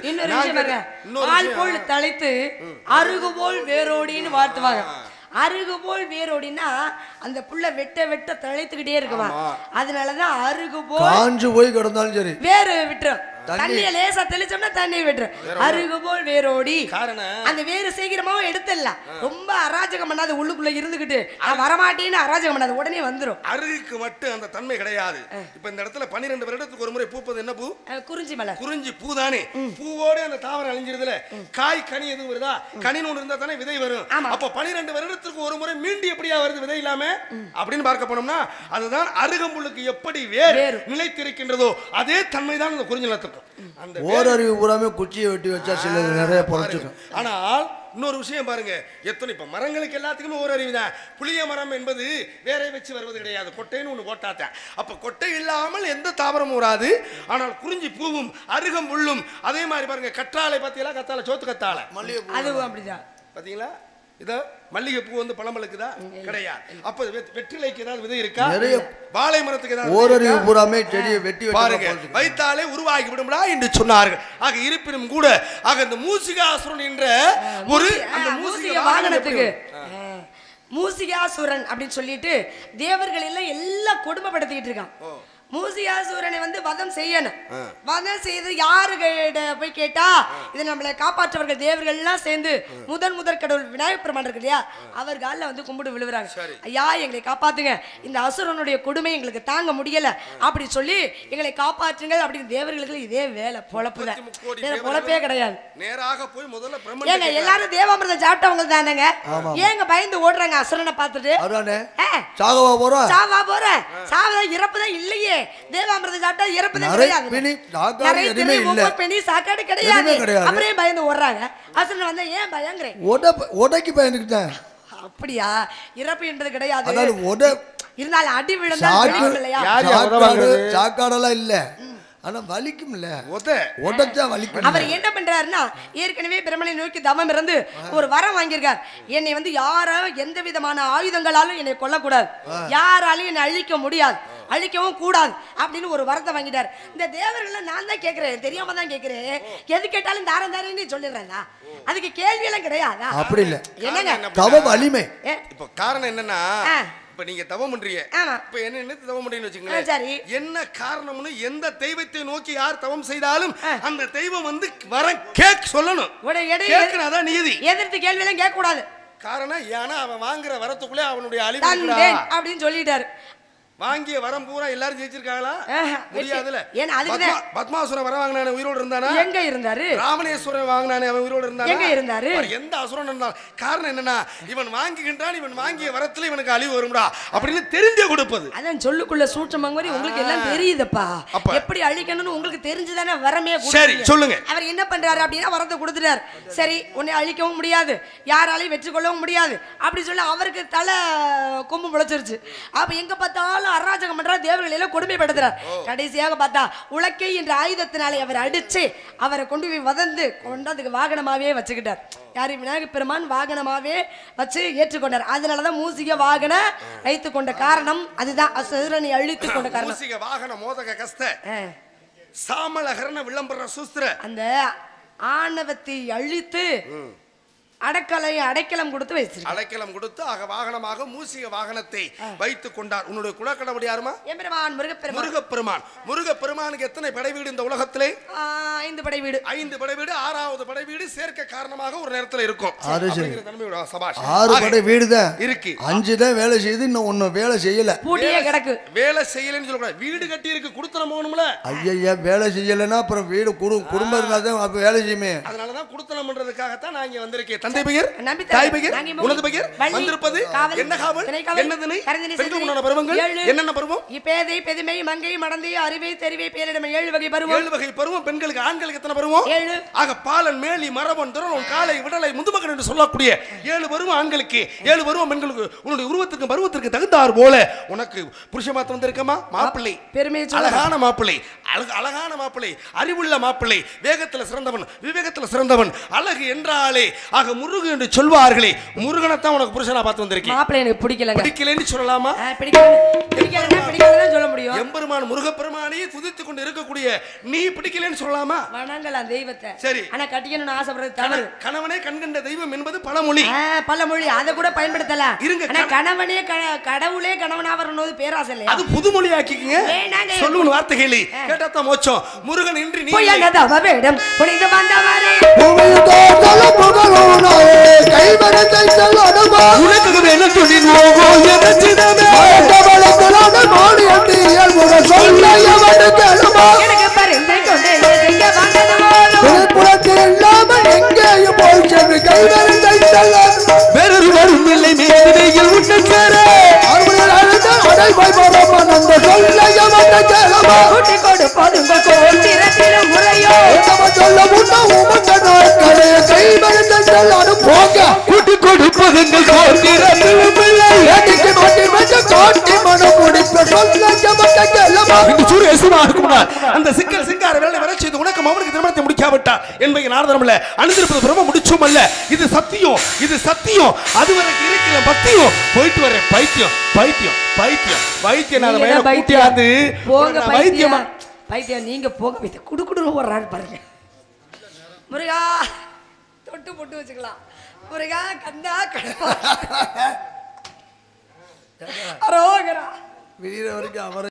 [SPEAKER 3] தலைத்து அருகுபோல் வேரோடின்னு வாழ்த்துவாங்க. அருகுபோல் வேரோடினா அந்த புள்ள வெட்ட வெட்ட தழைத்துக்கிட்டே இருக்குமா, அதனாலதான் அருகுபோல்
[SPEAKER 2] காஞ்சு போய் கிடந்தாலும் சரி
[SPEAKER 3] வேறு விட்டுரும், தண்ணிய லேசா தெளிச்சோம்னா தண்ணி விட்டுரும். அருகுபோல் வேரோடி அந்த வேறு சீக்கிரமாவும் எடுத்துடலாம். ரொம்ப அராஜகம் பண்ணாது, உள்ளுக்குள்ள இருந்துகிட்டு நான் வரமாட்டேன்னு அராஜகம் பண்ணாது, உடனே வந்துடும்.
[SPEAKER 1] அருகுக்கு மட்டும் அந்த தன்மை கிடையாது. இப்ப இந்த இடத்துல 12 வருடத்துக்கு ஒரு முறை பூப்பது என்ன பூ,
[SPEAKER 3] குறிஞ்சி மலர்.
[SPEAKER 1] குறிஞ்சி பூ தானே, பூவோட அந்த தாவரம் அழிஞ்சிருதுல, காய் கனி எதுவும் வருதா, கனி ஒன்று இருந்தா தானே விதை வரும். அப்ப 12 வருடத்துக்கு ஒரு முறை மீண்டும் எப்படியா வருது விதை இல்லாம அப்படின்னு பார்க்க போனோம்னா அதுதான் அருகம்புல்லுக்கு எப்படி வேர் நிலைத்திருக்கின்றதோ அதே தன்மை தான் இந்த குறிஞ்சி நிலத்துக்கும். அந்த
[SPEAKER 2] ஓரறிவு பூராமே குச்சியை வெட்டி வச்சா சில நிறைய பொழைச்சுக்கும்.
[SPEAKER 1] ஆனால் இன்னொரு விஷயம் பாருங்க, எத்தனை இப்ப மரங்களுக்கு எல்லாத்துக்குமே ஒரு அறிவு தான். புளிய மரம் என்பது வேற வச்சு வருவது கிடையாது, கொட்டைன்னு ஒண்ணு போட்டாத்தான். அப்ப கொட்டை இல்லாமல் எந்த தாவரமும் வராது. ஆனால் குறிஞ்சி பூவும் அருகம்புல்லும் அதே மாதிரி பாருங்க. கற்றாழை பாத்தீங்களா, கத்தாழை சோத்து கத்தாழை,
[SPEAKER 3] அதுவும் அப்படிதான் பாத்தீங்களா.
[SPEAKER 1] இதோ மல்லிகை பூ வந்து பழமலுக்குதா கிடையாது. அப்ப வெற்றிலைக்கு ஏதாவது விதை இருக்கா, வாழை மரத்துக்கு ஏதாவது
[SPEAKER 2] ஓரறிவு பூராமே செடியை வெட்டி
[SPEAKER 1] பாருங்க வைத்தாலே உருவாகி விடும்டா என்று சொன்னார்கள். ஆக இருப்பினும் கூட ஆக இந்த மூசிகாசுரன் என்ற ஒரு அந்த மூசிக வாகனத்துக்கு
[SPEAKER 3] மூசிகாசுரன் அப்படின்னு சொல்லிட்டு தேவர்கள் எல்லாம் கொடுமைப்படுத்திட்டு இருக்கான். மூசிகாசுரனை வந்து வதம் செய்யணும். வதம் செய்து யாரு போய் கேட்டா இதை நம்மளை காப்பாற்றவர்கள் தேவர்கள் எல்லாம் சேர்ந்து முதற் கடவுள் விநாயகப் பெருமான் இருக்கு இல்லையா, அவர் காலில் வந்து கும்பிட்டு விழுவுறாங்க. ஐயா எங்களை காப்பாத்துங்க, இந்த அசுரனுடைய கொடுமை எங்களுக்கு தாங்க முடியல அப்படி சொல்லி எங்களை காப்பாற்றுங்கள் அப்படின்னு தேவர்களுக்கு இதே வேலை பொழப்புதான், பொழப்பே கிடையாது.
[SPEAKER 1] நேராக போய் முதல்ல
[SPEAKER 3] ஏங்க எல்லாரும் தேவாமிர்தம் சாப்பிட்டவங்க தானேங்க, ஏங்க பயந்து ஓடுறாங்க அசுரனை பார்த்துட்டு.
[SPEAKER 2] சாகவா போறோம்,
[SPEAKER 3] சாவா போறேன், சாவதா இறப்புதான் இல்லையே. தேவாமிர்தம் சாப்பிட்டா இறப்புதான் கிடையாது, சாக்காடு கிடையாது. அப்படியே பயந்து ஓடுறாங்க. அசுரன் வந்தா ஏன் பயங்கறேன்,
[SPEAKER 2] உடைக்கு பயந்துக்கிட்டேன்.
[SPEAKER 3] அப்படியா, இறப்பு என்பது கிடையாது. இருந்தாலும் அடி விழுந்தா
[SPEAKER 2] சாக்காடெல்லாம் இல்ல, ஆனா வலிக்கும்ல, உடைச்சா வலிக்கும்.
[SPEAKER 3] அவர் என்ன பண்றாருன்னா ஏற்கனவே பிரம்மனை நோக்கி தவம் இருந்து ஒரு வரம் வாங்கியிருக்கார். என்னை வந்து யாரும் எந்த விதமான ஆயுதங்களாலும் என்னை கொல்லக்கூடாது, யாராலையும் என்னை அழிக்க முடியாது, அழிக்கவும் கூடாது அப்படின்னு ஒரு வரத்தை வாங்கிட்டார். இந்த தேவர்கள் நான் தான் கேட்கிறேன், தெரியாம தான் கேட்கிறேன், எது கேட்டாலும் தாரம் தாரேன்னு சொல்லிடுறேன். அதுக்கு கேள்வி எல்லாம் கிடையாது.
[SPEAKER 2] அப்படி இல்ல, என்னங்க தவ வலிமை.
[SPEAKER 1] இப்ப காரணம் என்னன்னா இப்ப நீங்க தவம் பண்றீங்க, இப்ப என்ன தவம் பண்றீங்கன்னு வச்சுக்கோங்களேன், என்ன காரணம்னு எந்த தெய்வத்தை நோக்கி யார் தவம் செய்தாலும் அந்த தெய்வம் வந்து வரம் கேட்க சொல்லணும், கேட்கணும், நீதி.
[SPEAKER 3] எதிர்த்து கேள்வி எல்லாம் கேட்க கூடாது.
[SPEAKER 1] காரணம் ஏன்னா அவன் வாங்குற வரத்துக்குள்ளே அவனுடைய அழிவு
[SPEAKER 3] அப்படின்னு சொல்லிட்டாரு.
[SPEAKER 1] வாங்கிய வரம் பூரா எல்லாரும் ஜெயிச்சிருக்காங்களா? முடியாதுல.
[SPEAKER 3] ஏன் அதுக்கு
[SPEAKER 1] பத்மாசுரன் வர வாங்கினானே உயிரோடு இருந்தானா?
[SPEAKER 3] எங்க இருந்தாரு?
[SPEAKER 1] ராமணேஸ்வரன் வாங்கினானே அவன் உயிரோடு இருந்தானா?
[SPEAKER 3] எங்க இருந்தாரு?
[SPEAKER 1] எந்த அசுரன் இருந்தாலும் காரணம் என்னன்னா இவன் வாங்குகின்றான், இவன் வாங்கிய வரத்துல இவனுக்கு அழிவு வரும்டா அப்படின்னு தெரிஞ்சே கொடுப்பது.
[SPEAKER 3] அதான் சொல்லுக்குள்ள சூட்சமங்க மாதிரி உங்களுக்கு எல்லாம் தெரியுதுப்பா. எப்படி அழிக்கணும்னு உங்களுக்கு தெரிஞ்சுதானே வரமே.
[SPEAKER 1] சரி சொல்லுங்க.
[SPEAKER 3] அவர் என்ன பண்றாரு அப்படின்னா வரத்தை கொடுத்துட்டார். சரி உன்னை அழிக்கவும் முடியாது, யாராலையும் வெற்றி கொள்ளவும் முடியாது அப்படி சொல்லி அவருக்கு தலை கொம்பு முளைச்சிருச்சு. அப்ப எங்க பார்த்தாலும் அராஜகம் பண்றார், தேவர்கள் எல்லாம் கொடுமைப்படுத்துறார். கடைசியாக பார்த்தா உலக்கை என்ற ஆயுதத்தினாலே அவர் அடிச்சு அவரை கொண்டு போய் வதந்து கொண்டாதுக்கு வாகனமாவே வச்சுக்கிட்டார். யாரு? விநாயகர் பெருமான் வாகனமாவே வச்சு ஏற்றுக்கொண்டார். அதனாலதான் மூசிக வாகன வைத்துக் கொண்ட காரணம் அதுதான். அசுரனை அழித்து கொண்ட காரணம்
[SPEAKER 1] மூசிக வாகன மோதக கஸ்த சாமலகரன விளம்பர சூஸ்திர
[SPEAKER 3] அந்த ஆணவத்தை அழித்து அடைக்கலம் கொடுத்து வச்சிருக்கார்.
[SPEAKER 1] அடைக்கலம் கொடுத்து வாகனமாக மூசிக வாகனத்தை வைத்துக் கொண்டார். உன்னுடைய குலக்கடவுள் யாருமா?
[SPEAKER 3] எம்பெருமான்
[SPEAKER 1] முருகப்பெருமான். முருகப்பெருமானுக்கு எத்தனை படை வீடு இந்த உலகத்திலே?
[SPEAKER 3] 5 படை வீடு.
[SPEAKER 1] 5 படை வீடு. 6வது படை வீடு சேர்க்க காரணமாக ஒரு நேரத்தில் இருக்கும்.
[SPEAKER 2] 6 படை வீடு தான்
[SPEAKER 1] இருக்கு.
[SPEAKER 2] 5 தான் வேலை செய்து, இன்னும் ஒன்னும் வேலை செய்யல.
[SPEAKER 3] பூட்டியே கிடக்கு.
[SPEAKER 1] வேலை செய்யலன்னு சொல்லக்கூடாது. வீடு கட்டி இருக்கு, குடுத்தனம் போகணும்ல.
[SPEAKER 2] ஐயா வேலை செய்யலன்னா அப்புறம் வீடு குடும்பம் இருந்தாதான் அப்ப வேலை செய்யுமே.
[SPEAKER 1] அதனாலதான் குடுத்தனம் பண்றதுக்காகத்தான் நான் இங்க வந்திருக்கேன். தந்தை பெயர், தாய் பெயர், உனது பெயர், வந்திருப்பது என்ன காவல், என்ன திணை, பெண்கள் உண்டான பருவங்கள் என்னென்ன பருவம்?
[SPEAKER 3] பேதை, பெதுமை, மங்கை, மடந்தை, அறிவை, தெரிவை, பேரிடம் 7 வகை பருவம்.
[SPEAKER 1] 7 வகை பருவம். பெண்களுக்கு ஆண்களுக்கு எத்தனை பருவம்?
[SPEAKER 3] 7.
[SPEAKER 1] ஆக பாலன், மேலி, மரபன், துறவன், காலை, விடலை, முதுமகன் என்று சொல்லக்கூடிய 7 பருவம் ஆண்களுக்கு, 7 பருவம் பெண்களுக்கு. உன்னுடைய உருவத்துக்கு பருவத்திற்கு தகுந்தார் போல உனக்கு புருஷ மாத்த வந்திருக்கமா? மாப்பிள்ளை, அழகான மாப்பிள்ளை, அழகான மாப்பிள்ளை, அறிவுள்ள மாப்பிள்ளை, வேகத்துல சிறந்தவன், விவேகத்துல சிறந்தவன், அழகு என்றாலே ஆக முருகு என்று சொல்வார்களே. முருகனைத்தான் உனக்கு புருஷனா பார்த்து வந்திருக்கேன்.
[SPEAKER 3] மாப்பிள்ளை எனக்கு பிடிக்கலன்னு
[SPEAKER 1] சொல்லலாமா?
[SPEAKER 3] பிடிக்கலன்னு சொல்ல முடியும்.
[SPEAKER 1] எம்பெருமான் முருகப்பெருமானையே துதித்துக் கொண்டு இருக்கக்கூடிய நீ பிடிக்கலன்னு சொல்லலாமா?
[SPEAKER 3] வணங்கலாம் தெய்வத்தை.
[SPEAKER 1] சரி.
[SPEAKER 3] ஆனா கட்டிக்கணும்னு ஆசைப்படுறது தவறு.
[SPEAKER 1] கணவனே கண்கண்ட தெய்வம் என்பது பழமொழி.
[SPEAKER 3] பழமொழி அதை கூட பயன்படுத்தலாம். ஆனா கணவனே கடவுளே கணவனா வரணும் பேராசை இல்லையா?
[SPEAKER 1] அது புதுமொழி ஆக்கிக்கங்க. சொல்லுங்க வார்த்தைகளை கேட்டாதான் மோட்சம். முருகன் இன்றி நீ
[SPEAKER 3] வேடம் புனித வந்தவரே
[SPEAKER 2] கைவரத்தை செல்லணுமா
[SPEAKER 1] உனக்கு வேலை தொழில் ஓகோ எதச்சிதமே
[SPEAKER 2] வளர்ந்தவளங்களான மாடி அண்டி இயல்புற சொல்ல எவனுக்கெழுமா
[SPEAKER 3] எனக்கு பரிந்து கொண்டு எங்க வந்ததுமோ
[SPEAKER 2] புறத்து இல்லாமல் எங்கேயும் போய் சென்று கைவரத்தை செல்லணும்
[SPEAKER 1] வேறொரு வரும் இல்லை மேடையில் உன்னை சேர
[SPEAKER 2] அவர்கள் அழுத அடைவாய் பரமன் அந்த சொல்ல எவனுக்கெழுமா
[SPEAKER 3] கூட்டி கொடுப்பதுங்க கோத்திரத்திலும் முறையோ
[SPEAKER 2] நம்ம சொல்ல முன்ன உமக்க நாட்களே கைவரத்தை செல்லணும் போங்க
[SPEAKER 1] கூட்டி கொடுப்பதுங்கள் கோத்திரத்திலும் பிள்ளை
[SPEAKER 2] ஏடிக்கு மாட்டி வச்ச காட்டி மனம் முடிப்ப சொல்ல எவனுக்கெழுமா
[SPEAKER 1] இந்த சூரிய சுமாருக்குமா அந்த சிக்கல் சிங்கார வேலை வர செய்து உனக்கு அவனுக்கு திருமணத்தை முடிக்காவிட்டா என்பது நாரதனம்ல அணிந்திருப்பது பிரம்ம முடிச்சும் அல்ல. இது சத்தியம், இது சத்தியம். அதுவரைக்கும் இருக்கிற பத்தியம் போயிட்டு வரேன். பைத்தியம் பைத்தியம் பைத்தியம் வைத்தியநாத மேல கூட்டியாந்து
[SPEAKER 3] போங்க பைத்தியம் பைத்தியம் நீங்க போக வைத்த குடுக்குடுன்னு ஓடுறாரு பாருங்க. முருகா தொட்டு போட்டு வச்சுக்கலாம். முருகா கந்தா கடப்பா அரோகரா
[SPEAKER 2] விடிகிற வரைக்கும் அவரை